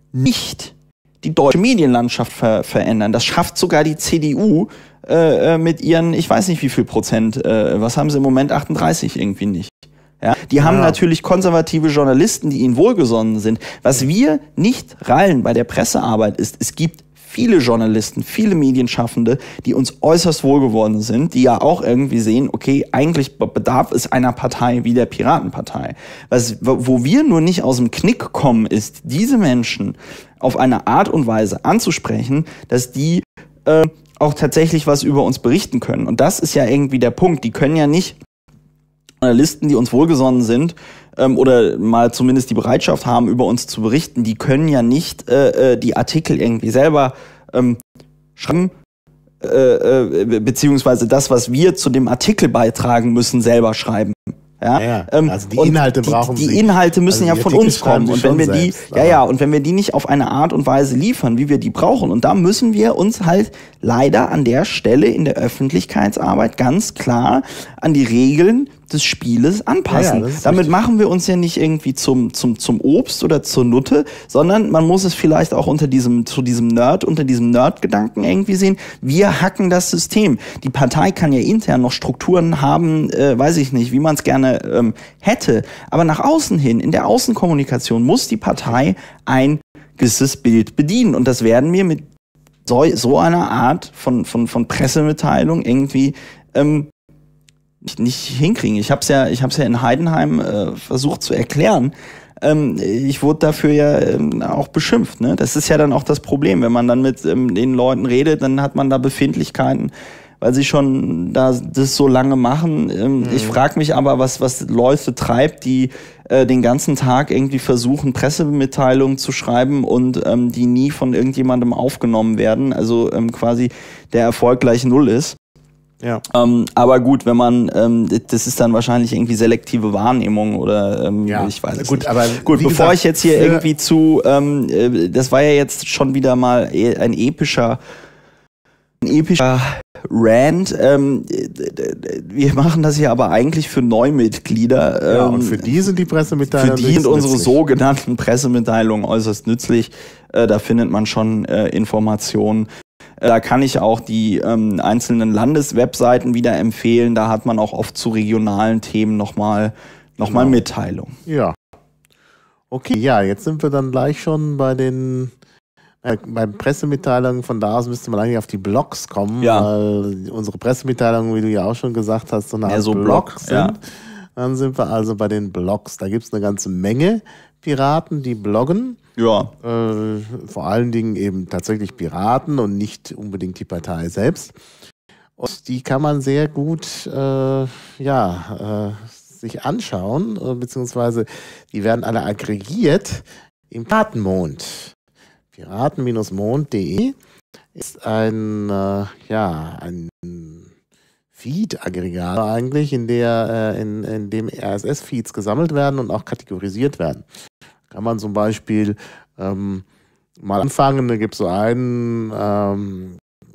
nicht die deutsche Medienlandschaft ver- verändern. Das schafft sogar die C D U äh, mit ihren, ich weiß nicht wie viel Prozent, äh, was haben sie im Moment, achtunddreißig irgendwie nicht. Ja, die ja. haben natürlich konservative Journalisten, die ihnen wohlgesonnen sind. Was wir nicht rallen bei der Pressearbeit ist, es gibt viele Journalisten, viele Medienschaffende, die uns äußerst wohlgeworden sind, die ja auch irgendwie sehen, okay, eigentlich bedarf es einer Partei wie der Piratenpartei. Was, wo wir nur nicht aus dem Knick kommen, ist, diese Menschen auf eine Art und Weise anzusprechen, dass die äh, auch tatsächlich was über uns berichten können. Und das ist ja irgendwie der Punkt. Die können ja nicht Journalisten, die uns wohlgesonnen sind, ähm, oder mal zumindest die Bereitschaft haben, über uns zu berichten, die können ja nicht äh, die Artikel irgendwie selber ähm, schreiben, äh, äh, beziehungsweise das, was wir zu dem Artikel beitragen müssen, selber schreiben. Ja, ja, ja. Also die Inhalte die, brauchen die, sie. die Inhalte müssen also ja von uns kommen und wenn wir die, selbst, ja ja, und wenn wir die nicht auf eine Art und Weise liefern, wie wir die brauchen, und da müssen wir uns halt leider an der Stelle in der Öffentlichkeitsarbeit ganz klar an die Regeln des Spieles anpassen. Ja, ja, Damit richtig. machen wir uns ja nicht irgendwie zum zum zum Obst oder zur Nutte, sondern man muss es vielleicht auch unter diesem zu diesem Nerd, unter diesem Nerd-Gedanken irgendwie sehen. Wir hacken das System. Die Partei kann ja intern noch Strukturen haben, äh, weiß ich nicht, wie man es gerne ähm, hätte. Aber nach außen hin, in der Außenkommunikation, muss die Partei ein gewisses Bild bedienen. Und das werden wir mit so, so einer Art von von von Pressemitteilung irgendwie ähm, nicht, nicht hinkriegen. Ich habe es ja, ich habe es ja in Heidenheim äh, versucht zu erklären. ähm, ich wurde dafür ja ähm, auch beschimpft. Ne? Das ist ja dann auch das Problem. Wenn man dann mit ähm, den Leuten redet, dann hat man da Befindlichkeiten, weil sie schon da das so lange machen. Ähm, mhm. Ich frage mich aber, was, was Leute treibt, die äh, den ganzen Tag irgendwie versuchen, Pressemitteilungen zu schreiben und ähm, die nie von irgendjemandem aufgenommen werden. Also ähm, quasi der Erfolg gleich null ist. Ja. Ähm, aber gut, wenn man, ähm, das ist dann wahrscheinlich irgendwie selektive Wahrnehmung oder ähm, ja. ich weiß es gut, nicht. Aber gut, bevor gesagt, ich jetzt hier irgendwie zu, ähm, äh, das war ja jetzt schon wieder mal ein epischer, ein epischer Rant. Ähm, wir machen das hier aber eigentlich für Neumitglieder. Ähm, ja, und für die sind die Pressemitteilungen Für die sind unsere nützlich. sogenannten Pressemitteilungen äußerst nützlich. Äh, da findet man schon äh, Informationen. Da kann ich auch die ähm, einzelnen Landeswebseiten wieder empfehlen. Da hat man auch oft zu regionalen Themen nochmal noch mal genau. Mitteilungen. Ja. Okay, ja, jetzt sind wir dann gleich schon bei den äh, bei Pressemitteilungen. Von da aus müsste man eigentlich auf die Blogs kommen, Ja. weil unsere Pressemitteilungen, wie du ja auch schon gesagt hast, so eine Art Ja, so Blog Blog, sind. ja. Dann sind wir also bei den Blogs. Da gibt es eine ganze Menge Piraten, die bloggen. Ja. Äh, vor allen Dingen eben tatsächlich Piraten und nicht unbedingt die Partei selbst. Und die kann man sehr gut äh, ja, äh, sich anschauen, äh, beziehungsweise die werden alle aggregiert im Piratenmond. Piraten Mond punkt de ist ein, äh, ja, ein Feed-Aggregator eigentlich, in, der, äh, in, in dem R S S-Feeds gesammelt werden und auch kategorisiert werden. Kann man zum Beispiel ähm, mal anfangen, da gibt es so einen ähm,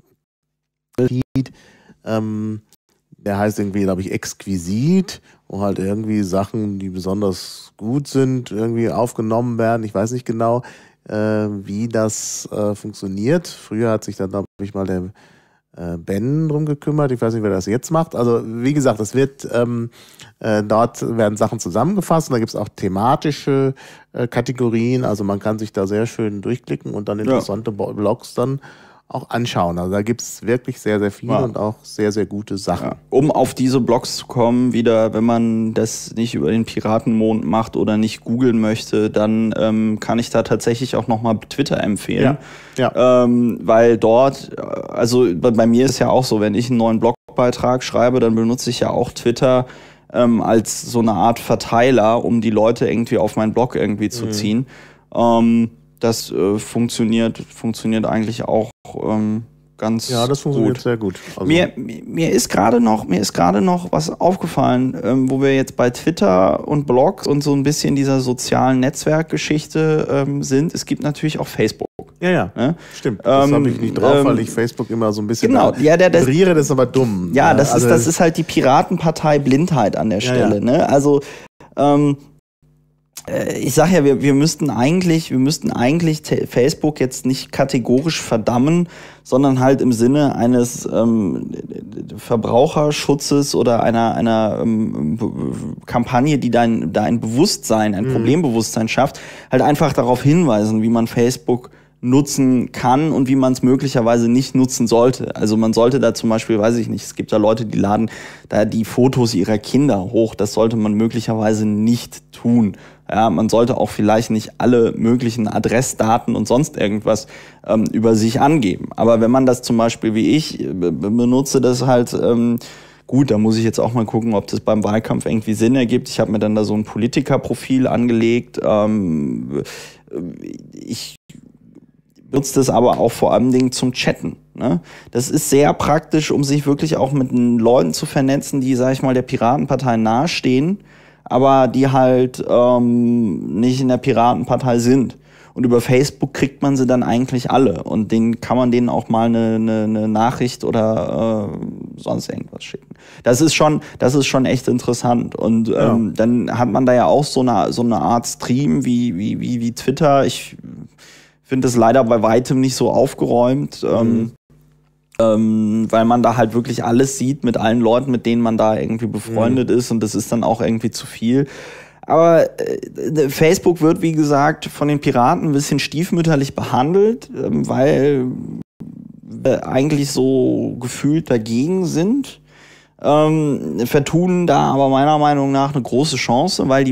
Feed, ähm, der heißt irgendwie, glaube ich, exquisit, wo halt irgendwie Sachen, die besonders gut sind, irgendwie aufgenommen werden. Ich weiß nicht genau, äh, wie das äh, funktioniert. Früher hat sich dann, glaube ich, mal der äh, Ben drum gekümmert. Ich weiß nicht, wer das jetzt macht. Also wie gesagt, es wird ähm, äh, dort werden Sachen zusammengefasst und da gibt es auch thematische äh, Kategorien. Also man kann sich da sehr schön durchklicken und dann interessante ja. Blogs dann auch anschauen. Also da gibt es wirklich sehr, sehr viele ja. und auch sehr, sehr gute Sachen. Ja. Um auf diese Blogs zu kommen, wieder, wenn man das nicht über den Piratenmond macht oder nicht googeln möchte, dann ähm, kann ich da tatsächlich auch nochmal Twitter empfehlen. Ja. Ja. Ähm, weil dort, also bei, bei mir ist ja auch so, wenn ich einen neuen Blogbeitrag schreibe, dann benutze ich ja auch Twitter ähm, als so eine Art Verteiler, um die Leute irgendwie auf meinen Blog irgendwie zu mhm. ziehen. Ähm, Das äh, funktioniert, funktioniert eigentlich auch ähm, ganz gut. Ja, das funktioniert gut. sehr gut. Also mir, mir ist gerade noch, mir ist gerade noch was aufgefallen, ähm, wo wir jetzt bei Twitter und Blogs und so ein bisschen dieser sozialen Netzwerkgeschichte ähm, sind. Es gibt natürlich auch Facebook. Ja, ja, ja? Stimmt. Das ähm, habe ich nicht drauf, ähm, weil ich Facebook immer so ein bisschen genau, ja, der, das, das ist aber dumm. Ja, das, also, ist, das ist halt die Piratenpartei Blindheit an der Stelle. Ja, ja. Ne? Also ähm, ich sag ja, wir, wir müssten eigentlich, wir müssten eigentlich Facebook jetzt nicht kategorisch verdammen, sondern halt im Sinne eines ähm, Verbraucherschutzes oder einer einer ähm, Kampagne, die dein, da ein Bewusstsein, ein mhm. Problembewusstsein schafft, halt einfach darauf hinweisen, wie man Facebook nutzen kann und wie man es möglicherweise nicht nutzen sollte. Also man sollte da zum Beispiel, weiß ich nicht, es gibt da Leute, die laden da die Fotos ihrer Kinder hoch. Das sollte man möglicherweise nicht tun. Ja, man sollte auch vielleicht nicht alle möglichen Adressdaten und sonst irgendwas ähm, über sich angeben. Aber wenn man das zum Beispiel wie ich be- benutze, das halt ähm, gut, da muss ich jetzt auch mal gucken, ob das beim Wahlkampf irgendwie Sinn ergibt. Ich habe mir dann da so ein Politikerprofil angelegt. Ähm, ich benutze das aber auch vor allem Dingen zum Chatten. Ne? Das ist sehr praktisch, um sich wirklich auch mit den Leuten zu vernetzen, die, sag ich mal, der Piratenpartei nahestehen, aber die halt ähm, nicht in der Piratenpartei sind. Und über Facebook kriegt man sie dann eigentlich alle. Und denen kann man denen auch mal eine, eine, eine Nachricht oder äh, sonst irgendwas schicken. Das ist schon, das ist schon echt interessant. Und ähm, ja. dann hat man da ja auch so eine, so eine Art Stream wie, wie, wie, wie Twitter. Ich finde das leider bei weitem nicht so aufgeräumt. Mhm. Ähm, Ähm, weil man da halt wirklich alles sieht mit allen Leuten, mit denen man da irgendwie befreundet mhm. ist, und das ist dann auch irgendwie zu viel. Aber äh, Facebook wird, wie gesagt, von den Piraten ein bisschen stiefmütterlich behandelt, äh, weil wir eigentlich so gefühlt dagegen sind. ähm, vertun da aber meiner Meinung nach eine große Chance, weil die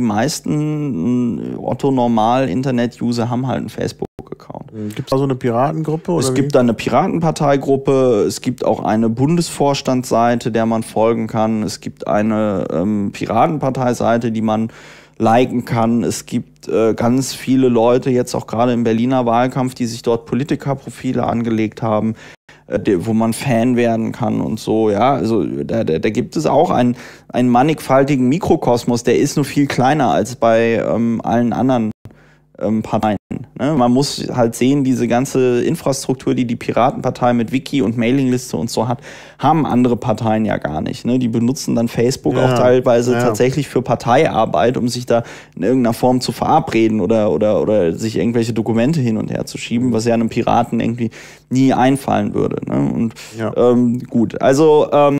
meisten Otto-Normal-Internet-User haben halt einen Facebook-Account. Gibt es da so eine Piratengruppe? Oder es wie? gibt da eine Piratenparteigruppe, es gibt auch eine Bundesvorstandsseite, der man folgen kann, es gibt eine ähm, Piratenparteiseite, die man liken kann. Es gibt äh, ganz viele Leute, jetzt auch gerade im Berliner Wahlkampf, die sich dort Politikerprofile angelegt haben, äh, die, wo man Fan werden kann und so. Ja, also da, da, da gibt es auch einen, einen mannigfaltigen Mikrokosmos, der ist nur viel kleiner als bei ähm, allen anderen ähm, Parteien. Ne? Man muss halt sehen, diese ganze Infrastruktur, die die Piratenpartei mit Wiki und Mailingliste und so hat, haben andere Parteien ja gar nicht. Ne? Die benutzen dann Facebook ja, auch teilweise ja. tatsächlich für Parteiarbeit, um sich da in irgendeiner Form zu verabreden oder, oder, oder sich irgendwelche Dokumente hin und her zu schieben, was ja einem Piraten irgendwie nie einfallen würde. Ne? Und ja. ähm, gut, also ähm,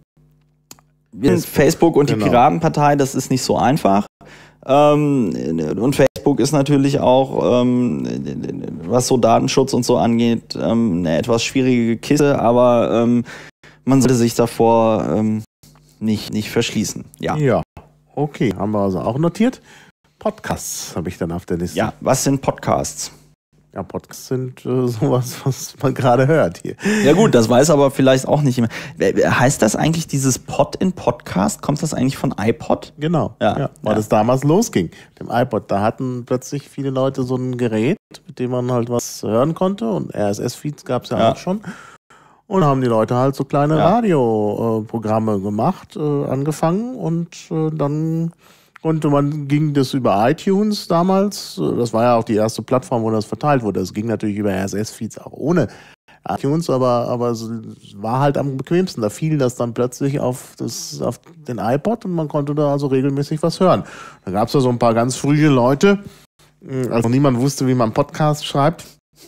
Facebook, Facebook und genau. die Piratenpartei, das ist nicht so einfach. Ähm, und Facebook ist natürlich auch, ähm, was so Datenschutz und so angeht, ähm, eine etwas schwierige Kiste, aber ähm, man sollte sich davor ähm, nicht, nicht verschließen. Ja. ja, okay, haben wir also auch notiert. Podcasts habe ich dann auf der Liste. Ja, was sind Podcasts? Ja, Podcasts sind äh, sowas, was man gerade hört hier. Ja gut, das weiß aber vielleicht auch nicht mehr. Heißt das eigentlich dieses Pod in Podcast? Kommt das eigentlich von iPod? Genau, ja, ja, weil ja. das damals losging. Dem iPod, da hatten plötzlich viele Leute so ein Gerät, mit dem man halt was hören konnte und R S S-Feeds gab es ja, ja auch schon. Und haben die Leute halt so kleine ja. Radioprogramme äh, gemacht, äh, angefangen und äh, dann konnte man, ging das über iTunes damals, das war ja auch die erste Plattform, wo das verteilt wurde. Es ging natürlich über R S S-Feeds auch ohne iTunes, aber, aber es war halt am bequemsten. Da fiel das dann plötzlich auf, das, auf den iPod und man konnte da also regelmäßig was hören. Da gab es ja so ein paar ganz frühe Leute, als noch niemand wusste, wie man Podcast schreibt.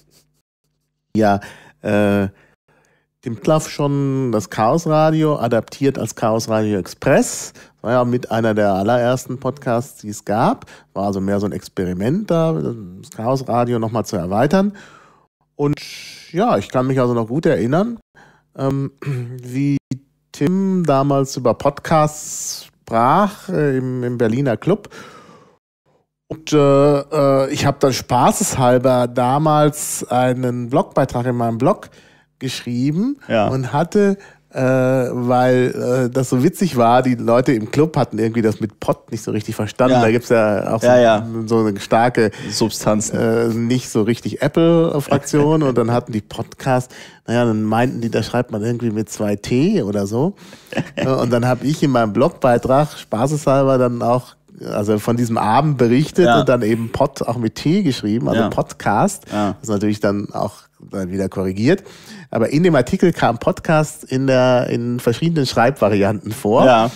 Ja, äh, dem Klaff schon das Chaosradio, adaptiert als Chaosradio Express. Das war ja mit einer der allerersten Podcasts, die es gab. War also mehr so ein Experiment da, das Chaosradio nochmal zu erweitern. Und ja, ich kann mich also noch gut erinnern, ähm, wie Tim damals über Podcasts sprach äh, im, im Berliner Club. Und äh, äh, ich habe dann spaßeshalber damals einen Blogbeitrag in meinem Blog geschrieben ja. und hatte, äh, weil äh, das so witzig war, die Leute im Club hatten irgendwie das mit Pod nicht so richtig verstanden. Ja. Da gibt's ja auch so, ja, ja. so eine starke Substanzen. Äh, nicht so richtig Apple-Fraktion und dann hatten die Podcasts, naja, dann meinten die, da schreibt man irgendwie mit zwei T oder so. Und dann habe ich in meinem Blogbeitrag spaßeshalber dann auch also von diesem Abend berichtet ja. und dann eben Pod auch mit T geschrieben, also ja. Podcast. Ja. Das ist natürlich dann auch dann wieder korrigiert. Aber in dem Artikel kam Podcast in der in verschiedenen Schreibvarianten vor. Ja.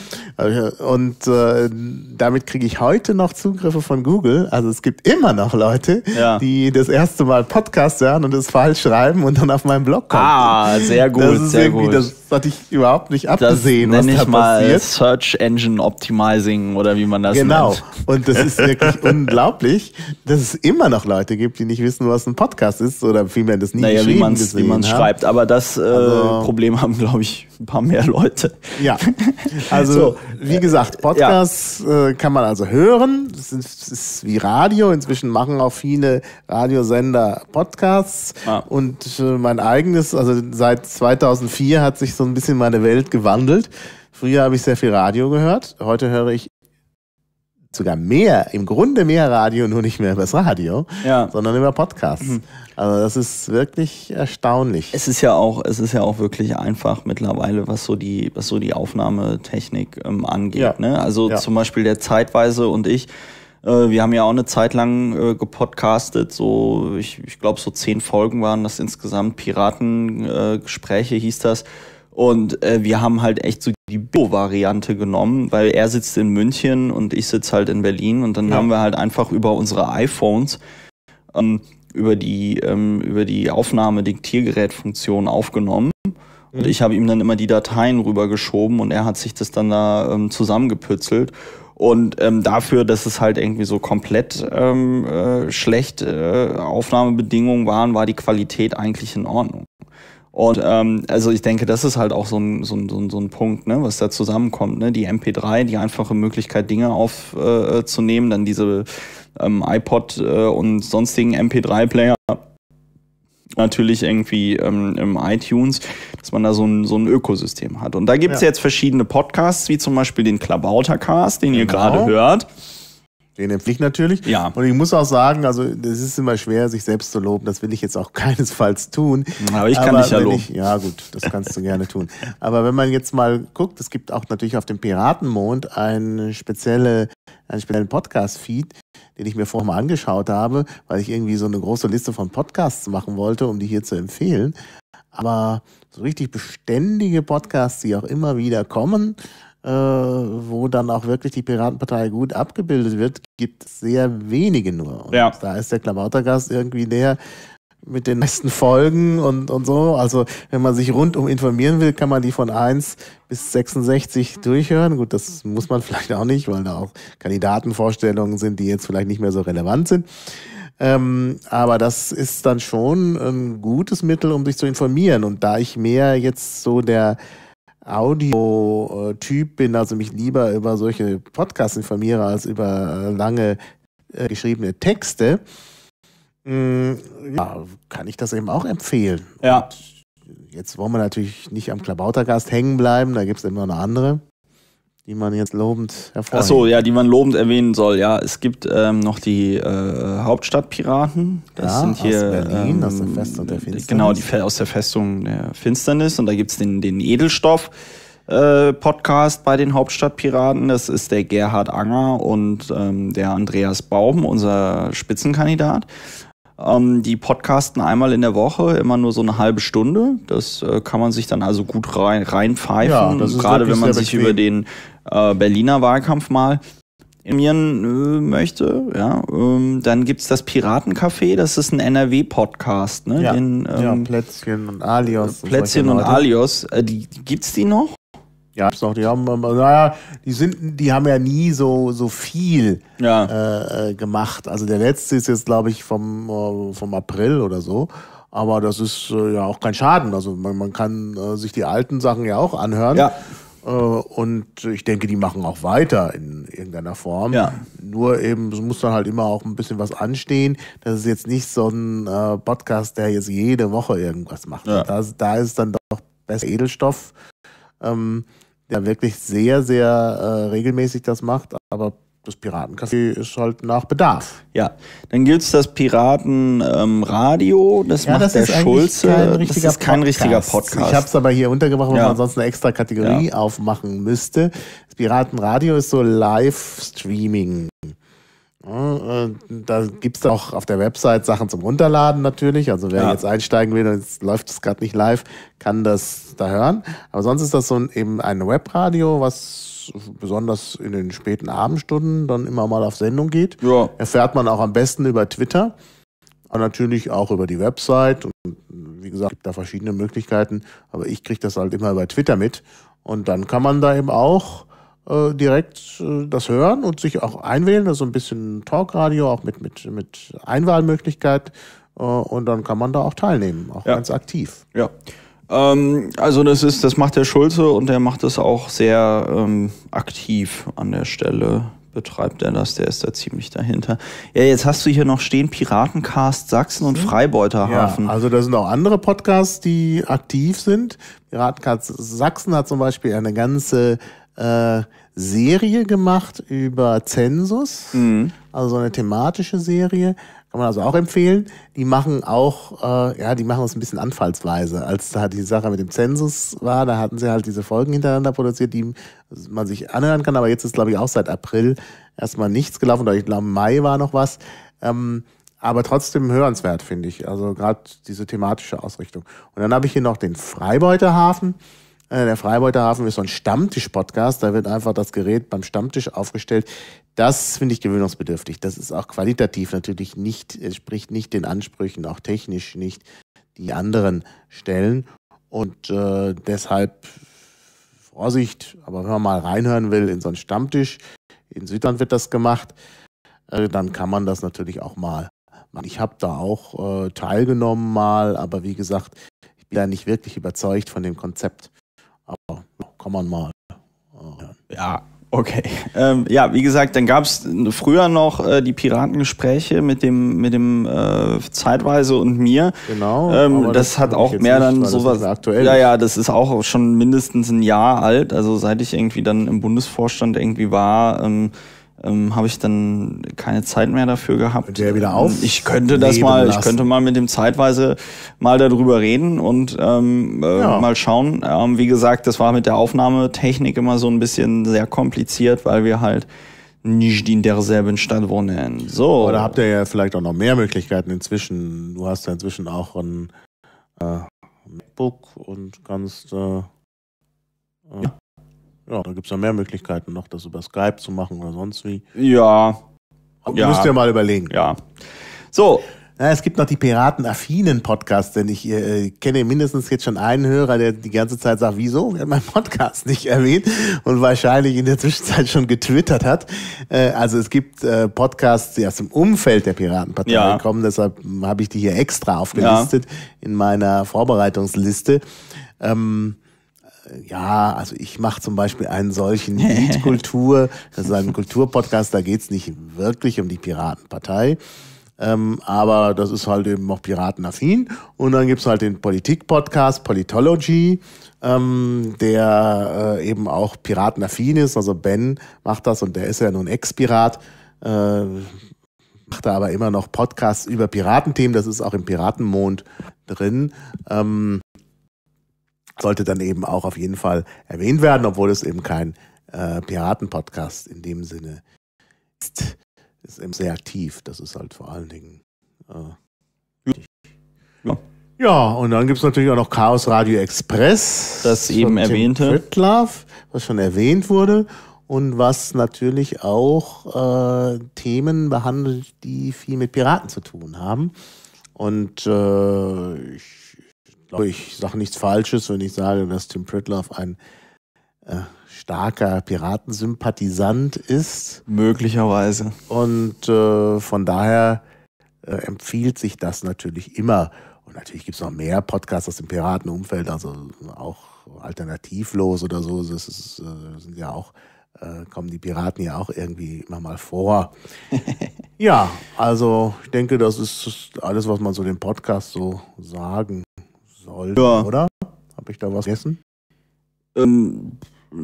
Und äh, damit kriege ich heute noch Zugriffe von Google. Also es gibt immer noch Leute, ja. die das erste Mal Podcast hören und es falsch schreiben und dann auf meinem Blog kommen. Ah, sehr gut, das ist sehr irgendwie, gut. Das hatte ich überhaupt nicht abgesehen, das was da ich mal passiert. Search Engine Optimizing oder wie man das genau. nennt. Genau. Und das ist wirklich unglaublich, dass es immer noch Leute gibt, die nicht wissen, was ein Podcast ist oder vielmehr das nie naja, geschrieben wie man's, wie man es schreibt. Aber das äh, also, Problem haben, glaube ich, ein paar mehr Leute. Ja, also so, wie gesagt, Podcasts ja. äh, kann man also hören. Das ist, das ist wie Radio. Inzwischen machen auch viele Radiosender Podcasts. Ah. Und äh, mein eigenes, also seit zweitausendvier hat sich so ein bisschen meine Welt gewandelt. Früher habe ich sehr viel Radio gehört. Heute höre ich sogar mehr, im Grunde mehr Radio, nur nicht mehr über das Radio, ja. sondern über Podcasts. Mhm. Also das ist wirklich erstaunlich. Es ist ja auch, es ist ja auch wirklich einfach mittlerweile, was so die, was so die Aufnahmetechnik ähm, angeht. Ja. Ne? Also ja. zum Beispiel der Zeitweise und ich, äh, wir haben ja auch eine Zeit lang äh, gepodcastet, so ich, ich glaube so zehn Folgen waren das insgesamt, Piratengespräche äh, hieß das. Und äh, wir haben halt echt so die Bio-Variante genommen, weil er sitzt in München und ich sitze halt in Berlin und dann ja. haben wir halt einfach über unsere iPhones ähm, über die ähm, über die Aufnahme-Diktiergerät-Funktion aufgenommen mhm. und ich habe ihm dann immer die Dateien rübergeschoben und er hat sich das dann da ähm, zusammengepützelt. Und ähm, dafür, dass es halt irgendwie so komplett ähm, äh, schlecht äh, Aufnahmebedingungen waren, war die Qualität eigentlich in Ordnung. Und ähm, also ich denke, das ist halt auch so ein, so ein, so ein, so ein Punkt, ne, was da zusammenkommt. Ne? Die M P drei, die einfache Möglichkeit, Dinge aufzunehmen, äh, dann diese ähm, iPod äh, und sonstigen M P drei Player, natürlich irgendwie ähm, im iTunes, dass man da so ein, so ein Ökosystem hat. Und da gibt es Ja. jetzt verschiedene Podcasts, wie zum Beispiel den Klabautercast, den ihr Genau. gerade hört. Den empfehle ich natürlich. Ja. Und ich muss auch sagen, also das ist immer schwer, sich selbst zu loben. Das will ich jetzt auch keinesfalls tun. Aber ich kann dich ja wenn loben. Ich, ja gut, das kannst du gerne tun. Aber wenn man jetzt mal guckt, es gibt auch natürlich auf dem Piratenmond eine spezielle, einen speziellen Podcast-Feed, den ich mir vorher mal angeschaut habe, weil ich irgendwie so eine große Liste von Podcasts machen wollte, um die hier zu empfehlen. Aber so richtig beständige Podcasts, die auch immer wieder kommen, äh, wo dann auch wirklich die Piratenpartei gut abgebildet wird, gibt es sehr wenige nur. Und Ja. da ist der Klabautergast irgendwie der mit den meisten Folgen und, und so. Also wenn man sich rundum informieren will, kann man die von eins bis sechsundsechzig durchhören. Gut, das muss man vielleicht auch nicht, weil da auch Kandidatenvorstellungen sind, die jetzt vielleicht nicht mehr so relevant sind. Ähm, aber das ist dann schon ein gutes Mittel, um sich zu informieren. Und da ich mehr jetzt so der Audio-Typ bin, also mich lieber über solche Podcasts informiere, als über lange äh, geschriebene Texte, mh, ja, kann ich das eben auch empfehlen. Ja. Und jetzt wollen wir natürlich nicht am Klabautergast hängen bleiben, da gibt es immer noch andere, die man jetzt lobend hervorhebt. Ach so, ja, die man lobend erwähnen soll. Ja, es gibt ähm, noch die äh, Hauptstadtpiraten. Das Ja, sind hier aus Berlin, ähm, aus der Festung der Finsternis. Genau, die Fe- aus der Festung der Finsternis. Und da gibt's den, den Edelstoff äh, Podcast bei den Hauptstadtpiraten. Das ist der Gerhard Anger und ähm, der Andreas Baum, unser Spitzenkandidat. Ähm, die podcasten einmal in der Woche, immer nur so eine halbe Stunde. Das äh, kann man sich dann also gut rein, reinpfeifen. Ja, das ist gerade wirklich wenn man sehr sich bequem. über den äh, Berliner Wahlkampf mal informieren äh, möchte. Ja, ähm, dann gibt's das Piratencafé, das ist ein N R W-Podcast. Ne? Ja, Den, ja, ähm, Plätzchen und Alios. Plätzchen solche und Leute. Alios. Äh, die, gibt's die noch? Ja, gibt's auch, die haben, ähm, naja, die sind, die haben ja nie so, so viel Ja. äh, äh, gemacht. Also der letzte ist jetzt, glaube ich, vom, äh, vom April oder so. Aber das ist äh, ja auch kein Schaden. Also man, man kann äh, sich die alten Sachen ja auch anhören. Ja. Äh, und ich denke, die machen auch weiter in irgendeiner Form. Ja. Nur eben, es muss dann halt immer auch ein bisschen was anstehen. Das ist jetzt nicht so ein äh, Podcast, der jetzt jede Woche irgendwas macht. Ja. Da, da ist dann doch besser Edelstoff, ähm, der wirklich sehr, sehr äh, regelmäßig das macht. Aber das Piratencafé ist halt nach Bedarf. Ja, dann gibt's das Piratenradio, ähm, das Ja, macht das der ist eigentlich Schulze. kein das richtiger ist kein Podcast. richtiger Podcast. Ich habe es aber hier untergebracht, weil Ja. man sonst eine extra Kategorie Ja. aufmachen müsste. Das Piratenradio ist so Live-Streaming. Ja, äh, da gibt's auch auf der Website Sachen zum Runterladen natürlich. Also wer Ja. jetzt einsteigen will und jetzt läuft es gerade nicht live, kann das da hören. Aber sonst ist das so ein, eben ein Webradio, was besonders in den späten Abendstunden dann immer mal auf Sendung geht. Ja. Erfährt man auch am besten über Twitter, aber natürlich auch über die Website. Und wie gesagt, es gibt da verschiedene Möglichkeiten, aber ich kriege das halt immer über Twitter mit. Und dann kann man da eben auch äh, direkt äh, das hören und sich auch einwählen. Das ist so ein bisschen Talkradio, auch mit, mit, mit Einwahlmöglichkeit. Äh, und dann kann man da auch teilnehmen, auch Ja. ganz aktiv. Ja. Ähm, also das ist, das macht der Schulze und der macht das auch sehr ähm, aktiv an der Stelle. Betreibt er das, der ist da ziemlich dahinter. Ja, jetzt hast du hier noch stehen Piratencast Sachsen und Freibeuterhafen. Ja, also da sind auch andere Podcasts, die aktiv sind. Piratencast Sachsen hat zum Beispiel eine ganze äh, Serie gemacht über Zensus, Mhm. also so eine thematische Serie. Kann man also auch empfehlen. Die machen auch, äh, ja, die machen das ein bisschen anfallsweise. Als da die Sache mit dem Zensus war, da hatten sie halt diese Folgen hintereinander produziert, die man sich anhören kann. Aber jetzt ist, glaube ich, auch seit April erstmal nichts gelaufen. Oder ich glaube, Mai war noch was. Ähm, aber trotzdem hörenswert, finde ich. Also gerade diese thematische Ausrichtung. Und dann habe ich hier noch den Freibeuterhafen. Äh, Der Freibeuterhafen ist so ein Stammtisch-Podcast. Da wird einfach das Gerät beim Stammtisch aufgestellt. Das finde ich gewöhnungsbedürftig. Das ist auch qualitativ natürlich nicht, entspricht nicht den Ansprüchen, auch technisch nicht, die anderen stellen. Und äh, deshalb Vorsicht, aber wenn man mal reinhören will in so einen Stammtisch, in Südland wird das gemacht, äh, dann kann man das natürlich auch mal machen. Ich habe da auch äh, teilgenommen mal, aber wie gesagt, ich da nicht wirklich überzeugt von dem Konzept. Aber kann man mal. Ja, okay. Ähm, ja, wie gesagt, dann gab es früher noch äh, die Piratengespräche mit dem mit dem äh, Zeitweise und mir. Genau. Ähm, das, das hat auch mehr dann nicht, sowas. Aktuell ja, ja, das ist auch schon mindestens ein Jahr alt. Also seit ich irgendwie dann im Bundesvorstand irgendwie war, ähm, ähm, habe ich dann keine Zeit mehr dafür gehabt. Der wieder auf ich könnte das mal, lassen. ich könnte mal mit dem Zeitweise mal darüber reden und ähm, äh, ja. mal schauen. Ähm, wie gesagt, das war mit der Aufnahmetechnik immer so ein bisschen sehr kompliziert, weil wir halt nicht in derselben Stadt wohnen. So. Oder habt ihr ja vielleicht auch noch mehr Möglichkeiten inzwischen. Du hast ja inzwischen auch ein äh, MacBook und kannst äh, äh, ja. Ja, da gibt es ja mehr Möglichkeiten noch, das über Skype zu machen oder sonst wie. Ja. Du ja. musst dir mal überlegen. Ja. So. Ja, es gibt noch die piratenaffinen Podcasts, denn ich äh, kenne mindestens jetzt schon einen Hörer, der die ganze Zeit sagt, wieso wird mein Podcast nicht erwähnt und wahrscheinlich in der Zwischenzeit schon getwittert hat. Äh, also es gibt äh, Podcasts, die aus dem Umfeld der Piratenpartei ja. kommen, deshalb habe ich die hier extra aufgelistet ja. in meiner Vorbereitungsliste. Ähm, Ja, also ich mache zum Beispiel einen solchen Liedkultur, das ist ein Kulturpodcast, da geht's nicht wirklich um die Piratenpartei, ähm, aber das ist halt eben auch piratenaffin. Und dann gibt's halt den Politik-Podcast, Politology, ähm, der äh, eben auch piratenaffin ist, also Ben macht das und der ist ja nun Ex-Pirat, äh, macht da aber immer noch Podcasts über Piratenthemen, das ist auch im Piratenmond drin, ähm, sollte dann eben auch auf jeden Fall erwähnt werden, obwohl es eben kein äh, Piraten-Podcast in dem Sinne ist. Ist eben sehr aktiv. Das ist halt vor allen Dingen äh, ja. ja, und dann gibt es natürlich auch noch Chaos Radio Express. Das eben erwähnte. Tim Pritlove, was schon erwähnt wurde und was natürlich auch äh, Themen behandelt, die viel mit Piraten zu tun haben. Und äh, ich Ich sage nichts Falsches, wenn ich sage, dass Tim Pritlove ein äh, starker Piratensympathisant ist. Möglicherweise. Und äh, von daher äh, empfiehlt sich das natürlich immer. Und natürlich gibt es noch mehr Podcasts aus dem Piratenumfeld, also auch alternativlos oder so. Das ist, äh, sind ja auch, äh, kommen die Piraten ja auch irgendwie immer mal vor. Ja, also ich denke, das ist alles, was man so dem Podcast so sagen sollte, ja. Oder? Habe ich da was vergessen? Ähm,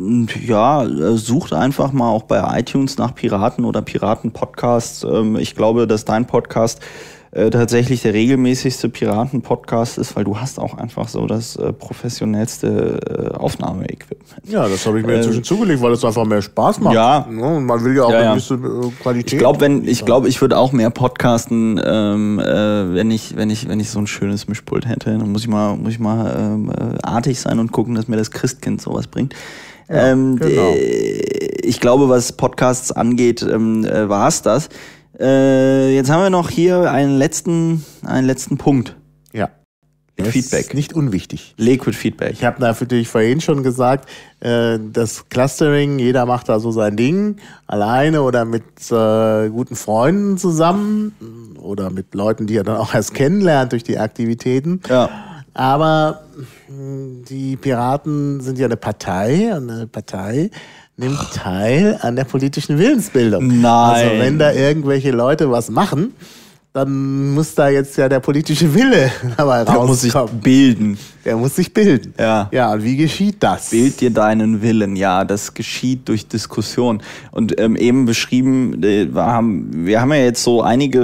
ja, sucht einfach mal auch bei iTunes nach Piraten oder Piraten-Podcasts. Ähm, ich glaube, dass dein Podcast äh, tatsächlich der regelmäßigste Piraten-Podcast ist, weil du hast auch einfach so das äh, professionellste äh, Aufnahmeequipment. Ja, das habe ich mir äh, inzwischen zugelegt, weil es einfach mehr Spaß macht. Ja. Und man will ja auch ja, eine gewisse äh, Qualität. Ich glaube, wenn ich glaube, ich würde auch mehr podcasten, ähm, äh, wenn ich wenn ich wenn ich so ein schönes Mischpult hätte. Dann muss ich mal muss ich mal ähm, äh, artig sein und gucken, dass mir das Christkind sowas bringt. Ja, ähm, genau. Ich glaube, was Podcasts angeht, ähm, äh, war es das. Äh, jetzt haben wir noch hier einen letzten, einen letzten Punkt. Ja. Feedback. Ist nicht unwichtig. Liquid Feedback. Ich habe natürlich vorhin schon gesagt, äh, das Clustering, jeder macht da so sein Ding, alleine oder mit äh, guten Freunden zusammen oder mit Leuten, die er dann auch erst kennenlernt durch die Aktivitäten. Ja. Aber die Piraten sind ja eine Partei, eine Partei nimmt teil an der politischen Willensbildung. Nein. Also wenn da irgendwelche Leute was machen, dann muss da jetzt ja der politische Wille dabei rauskommen. Der muss sich bilden. Der muss sich bilden. Ja. Ja, und wie geschieht das? Bild dir deinen Willen. Ja, das geschieht durch Diskussion. Und ähm, eben beschrieben, äh, wir, haben, wir haben ja jetzt so einige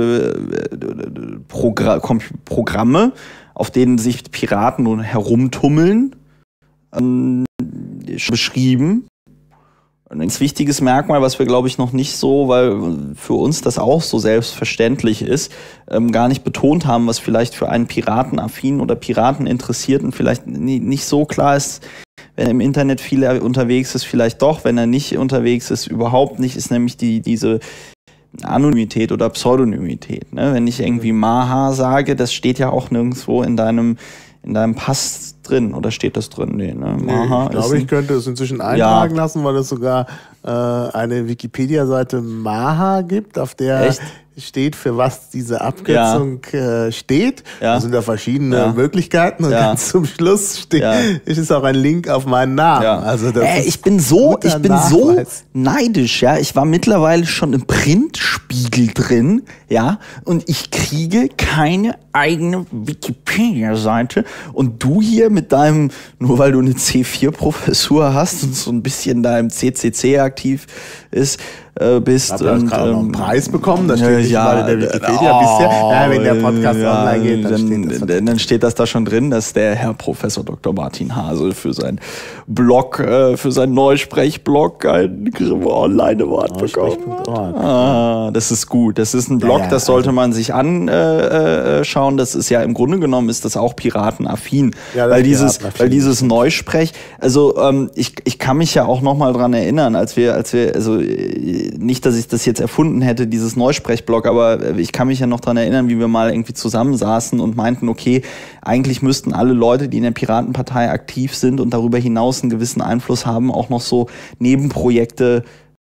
äh, Progr- Programme, auf denen sich Piraten nun herumtummeln, ähm, beschrieben. Ein ganz wichtiges Merkmal, was wir, glaube ich, noch nicht so, weil für uns das auch so selbstverständlich ist, ähm, gar nicht betont haben, was vielleicht für einen Piratenaffinen oder Pirateninteressierten vielleicht nie, nicht so klar ist, wenn er im Internet viel unterwegs ist, vielleicht doch, wenn er nicht unterwegs ist, überhaupt nicht, ist nämlich die diese Anonymität oder Pseudonymität. Ne? Wenn ich irgendwie Maha sage, das steht ja auch nirgendwo in deinem in deinem Pass drin, oder steht das drin? Nee, ne? Nee, Maha ich glaube, ich könnte es inzwischen eintragen ja. lassen, weil es sogar äh, eine Wikipedia-Seite Maha gibt, auf der Echt? steht, für was diese Abkürzung ja. äh, steht. Ja. Da sind da verschiedene ja. Möglichkeiten und ja. ganz zum Schluss steht, ja. ist auch ein Link auf meinen Namen. Ja. Also das äh, ist ich bin so, ich bin Nachweis. so neidisch, ja. Ich war mittlerweile schon im Printspiegel drin, ja, und ich kriege keine eigene Wikipedia-Seite. Und du hier mit deinem, nur weil du eine C vier Professur hast und so ein bisschen da im C C C aktiv ist, äh, bist. Ich habe gerade noch einen Preis bekommen, das steht äh, nicht ja, mal in der Wikipedia oh, bisher. Ja, wenn der Podcast ja, online geht, dann, dann, steht das dann, dann steht das da schon drin, dass der Herr Professor Doktor Martin Hasel für sein Blog, äh, für sein Neusprechblog ein Online-Award bekommen hat. Ah, das ist gut. Das ist ein Blog, ja, ja, das sollte also man sich anschauen. Das ist ja im Grunde genommen ist das auch piratenaffin, ja, weil dieses, weil dieses Neusprech. Also ähm, ich, ich kann mich ja auch noch mal dran erinnern, als wir, als wir, also nicht, dass ich das jetzt erfunden hätte, dieses Neusprechblog, aber ich kann mich ja noch dran erinnern, wie wir mal irgendwie zusammensaßen und meinten, okay, eigentlich müssten alle Leute, die in der Piratenpartei aktiv sind und darüber hinaus einen gewissen Einfluss haben, auch noch so Nebenprojekte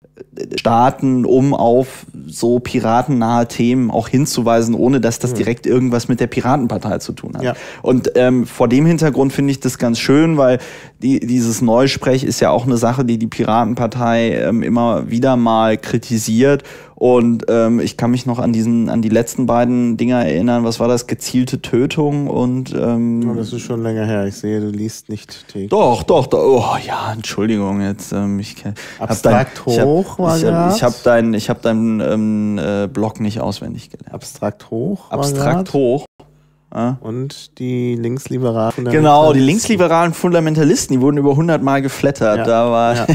starten, um auf so piratennahe Themen auch hinzuweisen, ohne dass das direkt irgendwas mit der Piratenpartei zu tun hat. Ja. Und ähm, vor dem Hintergrund finde ich das ganz schön, weil die, dieses Neusprech ist ja auch eine Sache, die die Piratenpartei ähm, immer wieder mal kritisiert. Und ähm, ich kann mich noch an diesen, an die letzten beiden Dinger erinnern. Was war das? Gezielte Tötung und ähm, oh, das ist schon länger her. Ich sehe, du liest nicht täglich. Doch, doch, doch. Oh ja, Entschuldigung jetzt. Ähm, ich Abstrakt dein, hoch ich hab, war ich hab, ich habe deinen, ich habe deinen ähm, äh, Blog nicht auswendig gelernt. Abstrakt hoch. Abstrakt hoch. Ja. Und die linksliberalen Fundamentalisten. Genau, die linksliberalen Fundamentalisten, die wurden über hundert Mal geflattert. Ja. Da war ja.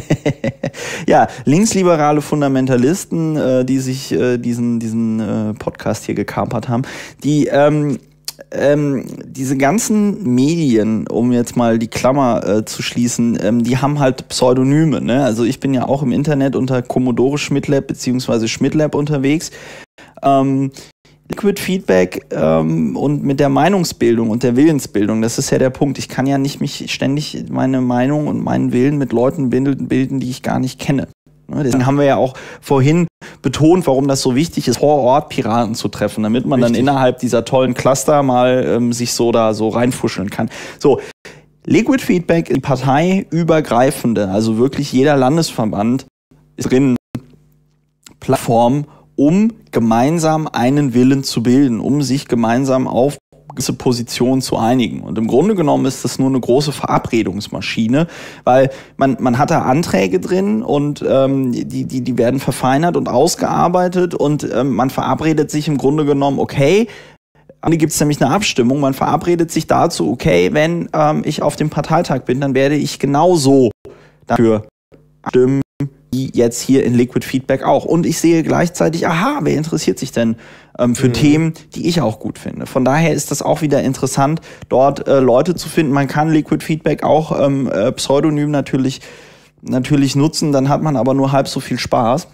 ja, linksliberale Fundamentalisten, äh, die sich äh, diesen diesen äh, Podcast hier gekapert haben, die ähm, ähm, diese ganzen Medien, um jetzt mal die Klammer äh, zu schließen, ähm, die haben halt Pseudonyme. Ne? Also ich bin ja auch im Internet unter Commodore Schmidlab beziehungsweise Schmidlab unterwegs. Ähm, Liquid Feedback ähm, und mit der Meinungsbildung und der Willensbildung, das ist ja der Punkt. Ich kann ja nicht mich ständig meine Meinung und meinen Willen mit Leuten bilden, die ich gar nicht kenne. Ne? Deswegen haben wir ja auch vorhin betont, warum das so wichtig ist, vor Ort Piraten zu treffen, damit man Richtig. Dann innerhalb dieser tollen Cluster mal ähm, sich so da so reinfuscheln kann. So, Liquid Feedback, die parteiübergreifende, also wirklich jeder Landesverband ist drin, Plattform, um gemeinsam einen Willen zu bilden, um sich gemeinsam auf gewisse Positionen zu einigen. Und im Grunde genommen ist das nur eine große Verabredungsmaschine, weil man man hat da Anträge drin und ähm, die die die werden verfeinert und ausgearbeitet und ähm, man verabredet sich im Grunde genommen, okay, da gibt es nämlich eine Abstimmung, man verabredet sich dazu, okay, wenn ähm, ich auf dem Parteitag bin, dann werde ich genauso dafür stimmen, wie jetzt hier in Liquid Feedback auch. Und ich sehe gleichzeitig, aha, wer interessiert sich denn ähm, für mhm. Themen, die ich auch gut finde. Von daher ist das auch wieder interessant, dort äh, Leute zu finden. Man kann Liquid Feedback auch ähm, äh, pseudonym natürlich, natürlich nutzen, dann hat man aber nur halb so viel Spaß.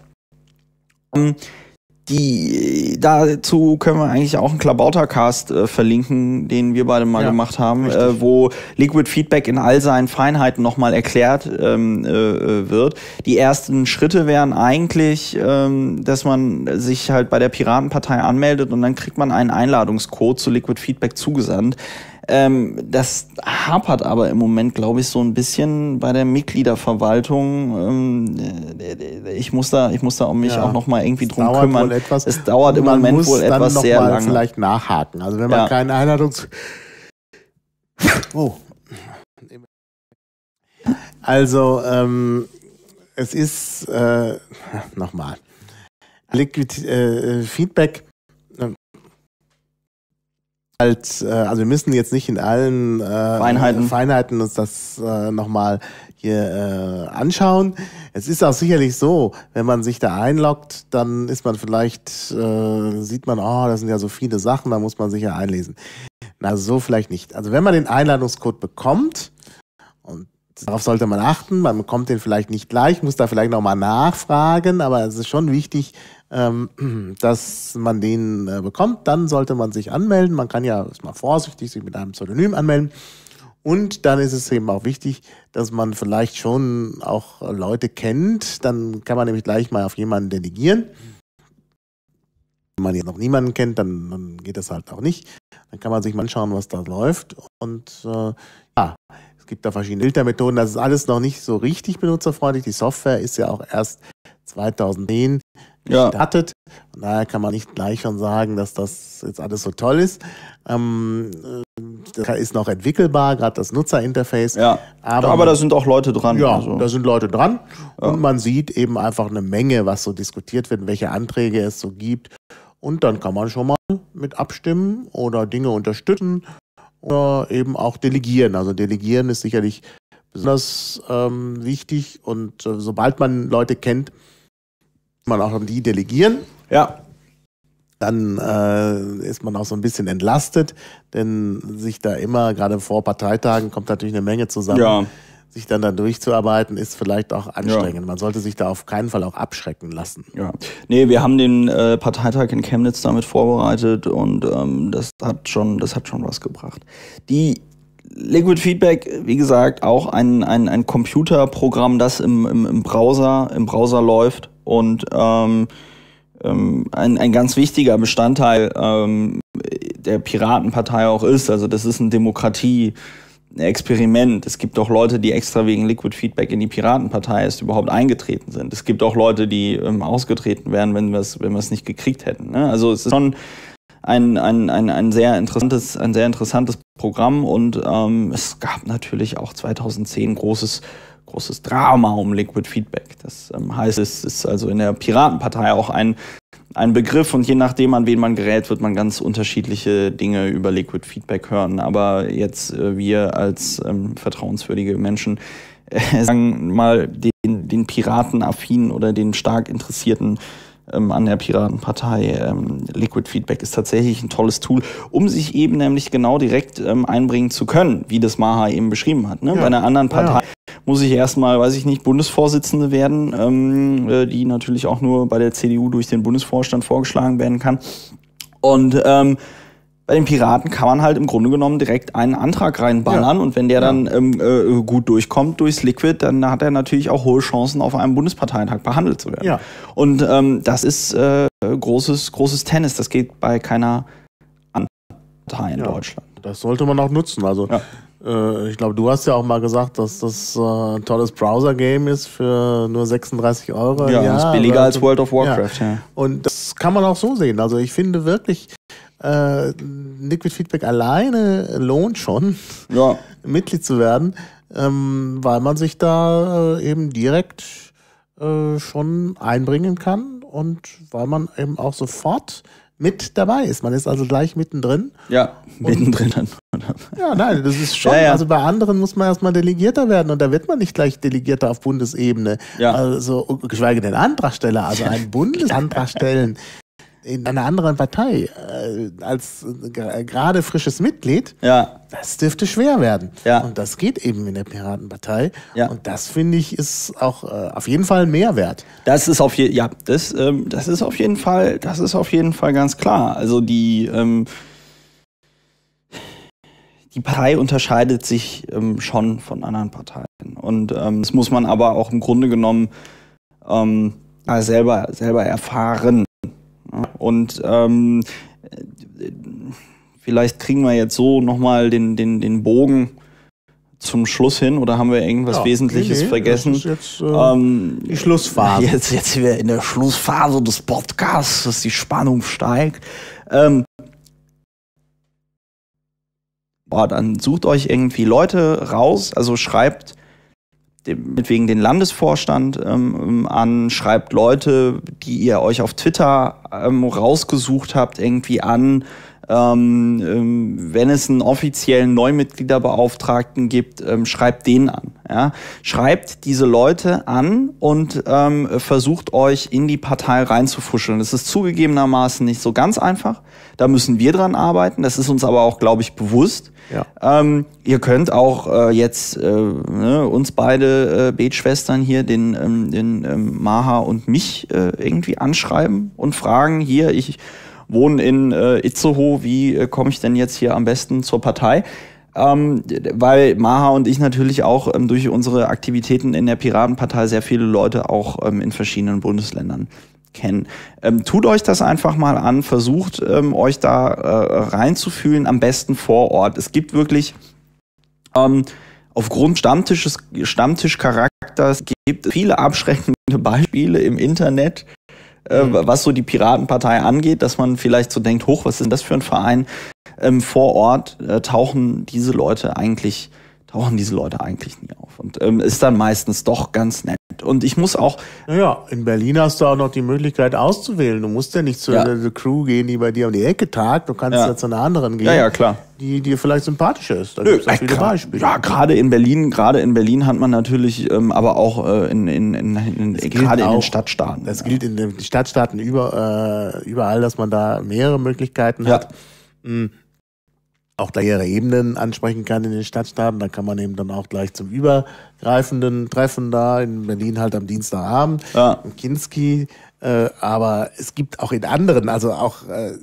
Ähm, Die, dazu können wir eigentlich auch einen Klabautercast äh, verlinken, den wir beide mal ja, gemacht haben, äh, wo Liquid Feedback in all seinen Feinheiten nochmal erklärt ähm, äh, wird. Die ersten Schritte wären eigentlich, ähm, dass man sich halt bei der Piratenpartei anmeldet und dann kriegt man einen Einladungscode zu Liquid Feedback zugesandt. Ähm, das hapert aber im Moment, glaube ich, so ein bisschen bei der Mitgliederverwaltung. Ähm, ich muss da, ich muss da um mich ja, auch noch mal irgendwie drum kümmern. Etwas, es dauert im Moment wohl etwas sehr lange. Man muss vielleicht nachhaken. Also wenn man ja. keine Einladungs... Oh. Also Also es ist äh, nochmal Liquid äh, Feedback. Halt, äh, also wir müssen jetzt nicht in allen äh, Feinheiten. Feinheiten uns das äh, nochmal hier äh, anschauen. Es ist auch sicherlich so, wenn man sich da einloggt, dann ist man vielleicht, äh, sieht man, oh, das sind ja so viele Sachen, da muss man sich ja einlesen. Also so vielleicht nicht. Also wenn man den Einladungscode bekommt, und darauf sollte man achten, man bekommt den vielleicht nicht gleich, muss da vielleicht nochmal nachfragen, aber es ist schon wichtig, ähm, dass man den äh, bekommt. Dann sollte man sich anmelden. Man kann ja, ist mal vorsichtig, sich mit einem Pseudonym anmelden. Und dann ist es eben auch wichtig, dass man vielleicht schon auch Leute kennt. Dann kann man nämlich gleich mal auf jemanden delegieren. Wenn man jetzt noch niemanden kennt, dann, dann geht das halt auch nicht. Dann kann man sich mal anschauen, was da läuft. Und äh, ja, es gibt da verschiedene Filtermethoden. Das ist alles noch nicht so richtig benutzerfreundlich. Die Software ist ja auch erst zweitausendzehn gestartet. Ja. Von daher kann man nicht gleich schon sagen, dass das jetzt alles so toll ist. Ähm, das ist noch entwickelbar, gerade das Nutzerinterface. Ja, aber, aber da sind auch Leute dran. Ja, also. da sind Leute dran. Ja. Und man sieht eben einfach eine Menge, was so diskutiert wird, welche Anträge es so gibt. Und dann kann man schon mal mit abstimmen oder Dinge unterstützen oder eben auch delegieren. Also delegieren ist sicherlich besonders ähm, wichtig. Und äh, sobald man Leute kennt, kann man auch an die delegieren. Ja. Dann äh, ist man auch so ein bisschen entlastet, denn sich da immer, gerade vor Parteitagen, kommt natürlich eine Menge zusammen. Ja. Sich dann da durchzuarbeiten, ist vielleicht auch anstrengend. Ja. Man sollte sich da auf keinen Fall auch abschrecken lassen. Ja, nee, wir haben den äh, Parteitag in Chemnitz damit vorbereitet und ähm, das hat schon, das hat schon was gebracht. Die Liquid Feedback, wie gesagt, auch ein, ein, ein Computerprogramm, das im, im, im Browser, im Browser läuft und ähm, ähm, ein, ein ganz wichtiger Bestandteil ähm, der Piratenpartei auch ist. Also das ist eine Demokratie. Ein Experiment. Es gibt auch Leute, die extra wegen Liquid Feedback in die Piratenpartei erst überhaupt eingetreten sind. Es gibt auch Leute, die ähm, ausgetreten wären, wenn wir es wenn wir es nicht gekriegt hätten. Ne? Also es ist schon ein ein ein ein sehr interessantes ein sehr interessantes Programm und ähm, es gab natürlich auch zweitausendzehn großes großes Drama um Liquid Feedback. Das ähm, heißt, es ist also in der Piratenpartei auch ein ein Begriff und je nachdem, an wen man gerät, wird man ganz unterschiedliche Dinge über Liquid Feedback hören. Aber jetzt äh, wir als ähm, vertrauenswürdige Menschen äh, sagen mal den, den Piratenaffinen oder den stark Interessierten ähm, an der Piratenpartei, ähm, Liquid Feedback ist tatsächlich ein tolles Tool, um sich eben nämlich genau direkt ähm, einbringen zu können, wie das Maha eben beschrieben hat. Ne? Ja. Bei einer anderen Partei ja. muss ich erstmal, weiß ich nicht, Bundesvorsitzende werden, ähm, die natürlich auch nur bei der C D U durch den Bundesvorstand vorgeschlagen werden kann. Und ähm, bei den Piraten kann man halt im Grunde genommen direkt einen Antrag reinballern. Ja. Und wenn der ja. dann ähm, äh, gut durchkommt durchs Liquid, dann hat er natürlich auch hohe Chancen, auf einem Bundesparteitag behandelt zu werden. Ja. Und ähm, das ist äh, großes, großes Tennis. Das geht bei keiner anderen Partei in ja. Deutschland. Das sollte man auch nutzen. Also ja. Ich glaube, du hast ja auch mal gesagt, dass das äh, ein tolles Browser-Game ist für nur sechsunddreißig Euro. Ja, ja, ist billiger als World of Warcraft. Ja. Ja. Und das kann man auch so sehen. Also ich finde wirklich, äh, Liquid Feedback alleine lohnt schon, ja. Mitglied zu werden, ähm, weil man sich da äh, eben direkt äh, schon einbringen kann und weil man eben auch sofort mit dabei ist. Man ist also gleich mittendrin. Ja, mittendrin. Ja, nein, das ist schon, ja, ja. also bei anderen muss man erstmal Delegierter werden und da wird man nicht gleich Delegierter auf Bundesebene. Ja. Also, geschweige denn Antragsteller, also einen Bundesantrag stellen in einer anderen Partei äh, als äh, gerade frisches Mitglied, ja. das dürfte schwer werden. Ja. Und das geht eben in der Piratenpartei. Ja. Und das, finde ich, ist auch äh, auf jeden Fall ein Mehrwert. Das ist auf je- ja, das, ähm, das ist auf jeden Fall, das ist auf jeden Fall ganz klar. Also die ähm, die Partei unterscheidet sich ähm, schon von anderen Parteien. Und ähm, das muss man aber auch im Grunde genommen ähm, selber selber erfahren. Und ähm, vielleicht kriegen wir jetzt so nochmal den, den, den Bogen zum Schluss hin oder haben wir irgendwas ja, Wesentliches nee, nee, vergessen? Das ist jetzt äh, ähm, die Schlussphase. Jetzt, jetzt sind wir in der Schlussphase des Podcasts, dass die Spannung steigt. Ähm, boah, dann sucht euch irgendwie Leute raus, also schreibt wegen den Landesvorstand ähm, an, schreibt Leute, die ihr euch auf Twitter ähm, rausgesucht habt, irgendwie an. Ähm, ähm, wenn es einen offiziellen Neumitgliederbeauftragten gibt, ähm, schreibt den an. Ja? Schreibt diese Leute an und ähm, versucht euch in die Partei reinzufuscheln. Das ist zugegebenermaßen nicht so ganz einfach. Da müssen wir dran arbeiten. Das ist uns aber auch, glaube ich, bewusst. Ja. Ähm, ihr könnt auch äh, jetzt äh, ne, uns beide äh, Betschwestern hier, den, ähm, den ähm, Maha und mich äh, irgendwie anschreiben und fragen, hier, ich wohne in äh, Itzehoe, wie äh, komme ich denn jetzt hier am besten zur Partei? Ähm, weil Maha und ich natürlich auch ähm, durch unsere Aktivitäten in der Piratenpartei sehr viele Leute auch ähm, in verschiedenen Bundesländern kennen. Ähm, tut euch das einfach mal an, versucht ähm, euch da äh, reinzufühlen, am besten vor Ort. Es gibt wirklich ähm, aufgrund Stammtisches, Stammtischcharakters gibt es viele abschreckende Beispiele im Internet, äh, was so die Piratenpartei angeht, dass man vielleicht so denkt, hoch, was ist denn das für ein Verein? Ähm, vor Ort äh, tauchen diese Leute eigentlich tauchen diese Leute eigentlich nie auf und ähm, ist dann meistens doch ganz nett. Und ich muss auch... Naja, in Berlin hast du auch noch die Möglichkeit auszuwählen. Du musst ja nicht zu ja. der Crew gehen, die bei dir um die Ecke tagt. Du kannst ja, ja zu einer anderen gehen, ja, ja, klar. die dir vielleicht sympathischer ist. Da Nö, gibt's auch viele Beispiele. Ja, gerade in Berlin, gerade in Berlin hat man natürlich, ähm, aber auch äh, in, in, in, in gerade in den Stadtstaaten. Das ja. gilt in den Stadtstaaten über, äh, überall, dass man da mehrere Möglichkeiten ja. hat. Mhm. Auch da ihre Ebenen ansprechen kann in den Stadtstaaten. Da kann man eben dann auch gleich zum übergreifenden Treffen da in Berlin halt am Dienstagabend ja. im Kinski. Äh, aber es gibt auch in anderen, also auch äh,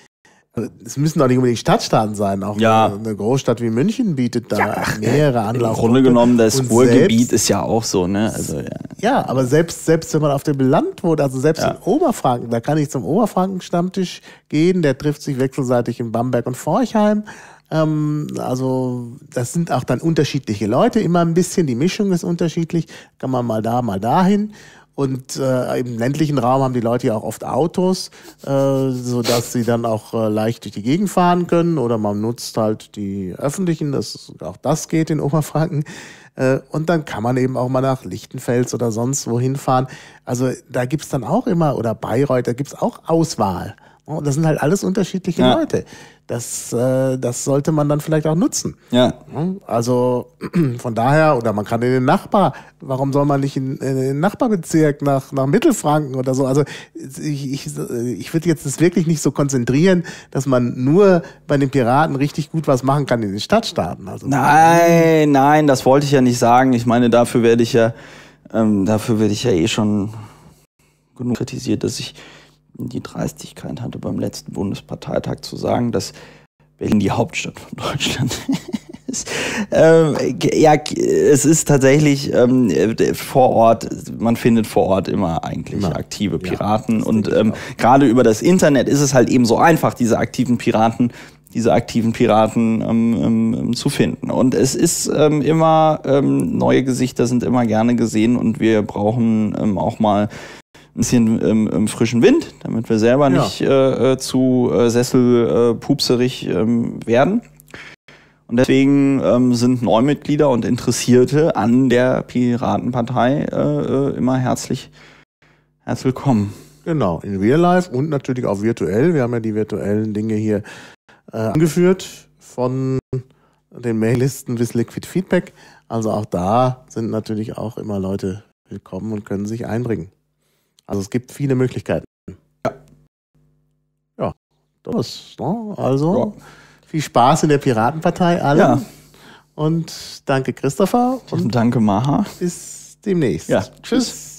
es müssen auch nicht unbedingt Stadtstaaten sein. Auch ja. eine Großstadt wie München bietet da ja, mehrere Anlaufpunkte. Im Grunde genommen, das Ruhrgebiet ist ja auch so, ne? Also, ja. ja, aber selbst, selbst wenn man auf dem Land wohnt, also selbst ja. in Oberfranken, da kann ich zum Oberfranken-Stammtisch gehen, der trifft sich wechselseitig in Bamberg und Forchheim. Ähm, also das sind auch dann unterschiedliche Leute, immer ein bisschen, die Mischung ist unterschiedlich, kann man mal da, mal dahin. Und äh, im ländlichen Raum haben die Leute ja auch oft Autos, äh, sodass sie dann auch äh, leicht durch die Gegend fahren können. Oder man nutzt halt die öffentlichen, das, auch das geht in Oberfranken. Äh, und dann kann man eben auch mal nach Lichtenfels oder sonst wohin fahren. Also da gibt's dann auch immer, oder Bayreuth, da gibt's auch Auswahl. Und das sind halt alles unterschiedliche ja. Leute. Das, äh, das sollte man dann vielleicht auch nutzen. Ja. Also von daher, oder man kann in den Nachbar, warum soll man nicht in, in den Nachbarbezirk nach, nach Mittelfranken oder so? Also ich, ich, ich würde jetzt das wirklich nicht so konzentrieren, dass man nur bei den Piraten richtig gut was machen kann in den Stadtstaaten. Also nein, nein, das wollte ich ja nicht sagen. Ich meine, dafür werde ich ja, ähm, dafür werde ich ja eh schon genug kritisiert, dass ich die Dreistigkeit hatte, beim letzten Bundesparteitag zu sagen, dass Berlin die Hauptstadt von Deutschland ist. ähm, ja, es ist tatsächlich ähm, vor Ort, man findet vor Ort immer eigentlich immer. aktive Piraten. Ja, und ähm, gerade über das Internet ist es halt eben so einfach, diese aktiven Piraten diese aktiven Piraten ähm, ähm, zu finden. Und es ist ähm, immer, ähm, neue Gesichter sind immer gerne gesehen und wir brauchen ähm, auch mal ein bisschen ähm, frischen Wind, damit wir selber ja. nicht äh, zu äh, sesselpupserig ähm, werden. Und deswegen ähm, sind Neumitglieder und Interessierte an der Piratenpartei äh, immer herzlich, herzlich willkommen. Genau, in Real Life und natürlich auch virtuell. Wir haben ja die virtuellen Dinge hier äh, angeführt von den Maillisten bis Liquid Feedback. Also auch da sind natürlich auch immer Leute willkommen und können sich einbringen. Also es gibt viele Möglichkeiten. Ja. Ja, das. Ne? Also ja. viel Spaß in der Piratenpartei allen. Ja. Und danke Christopher. Und danke Maha. Bis demnächst. Ja. Tschüss.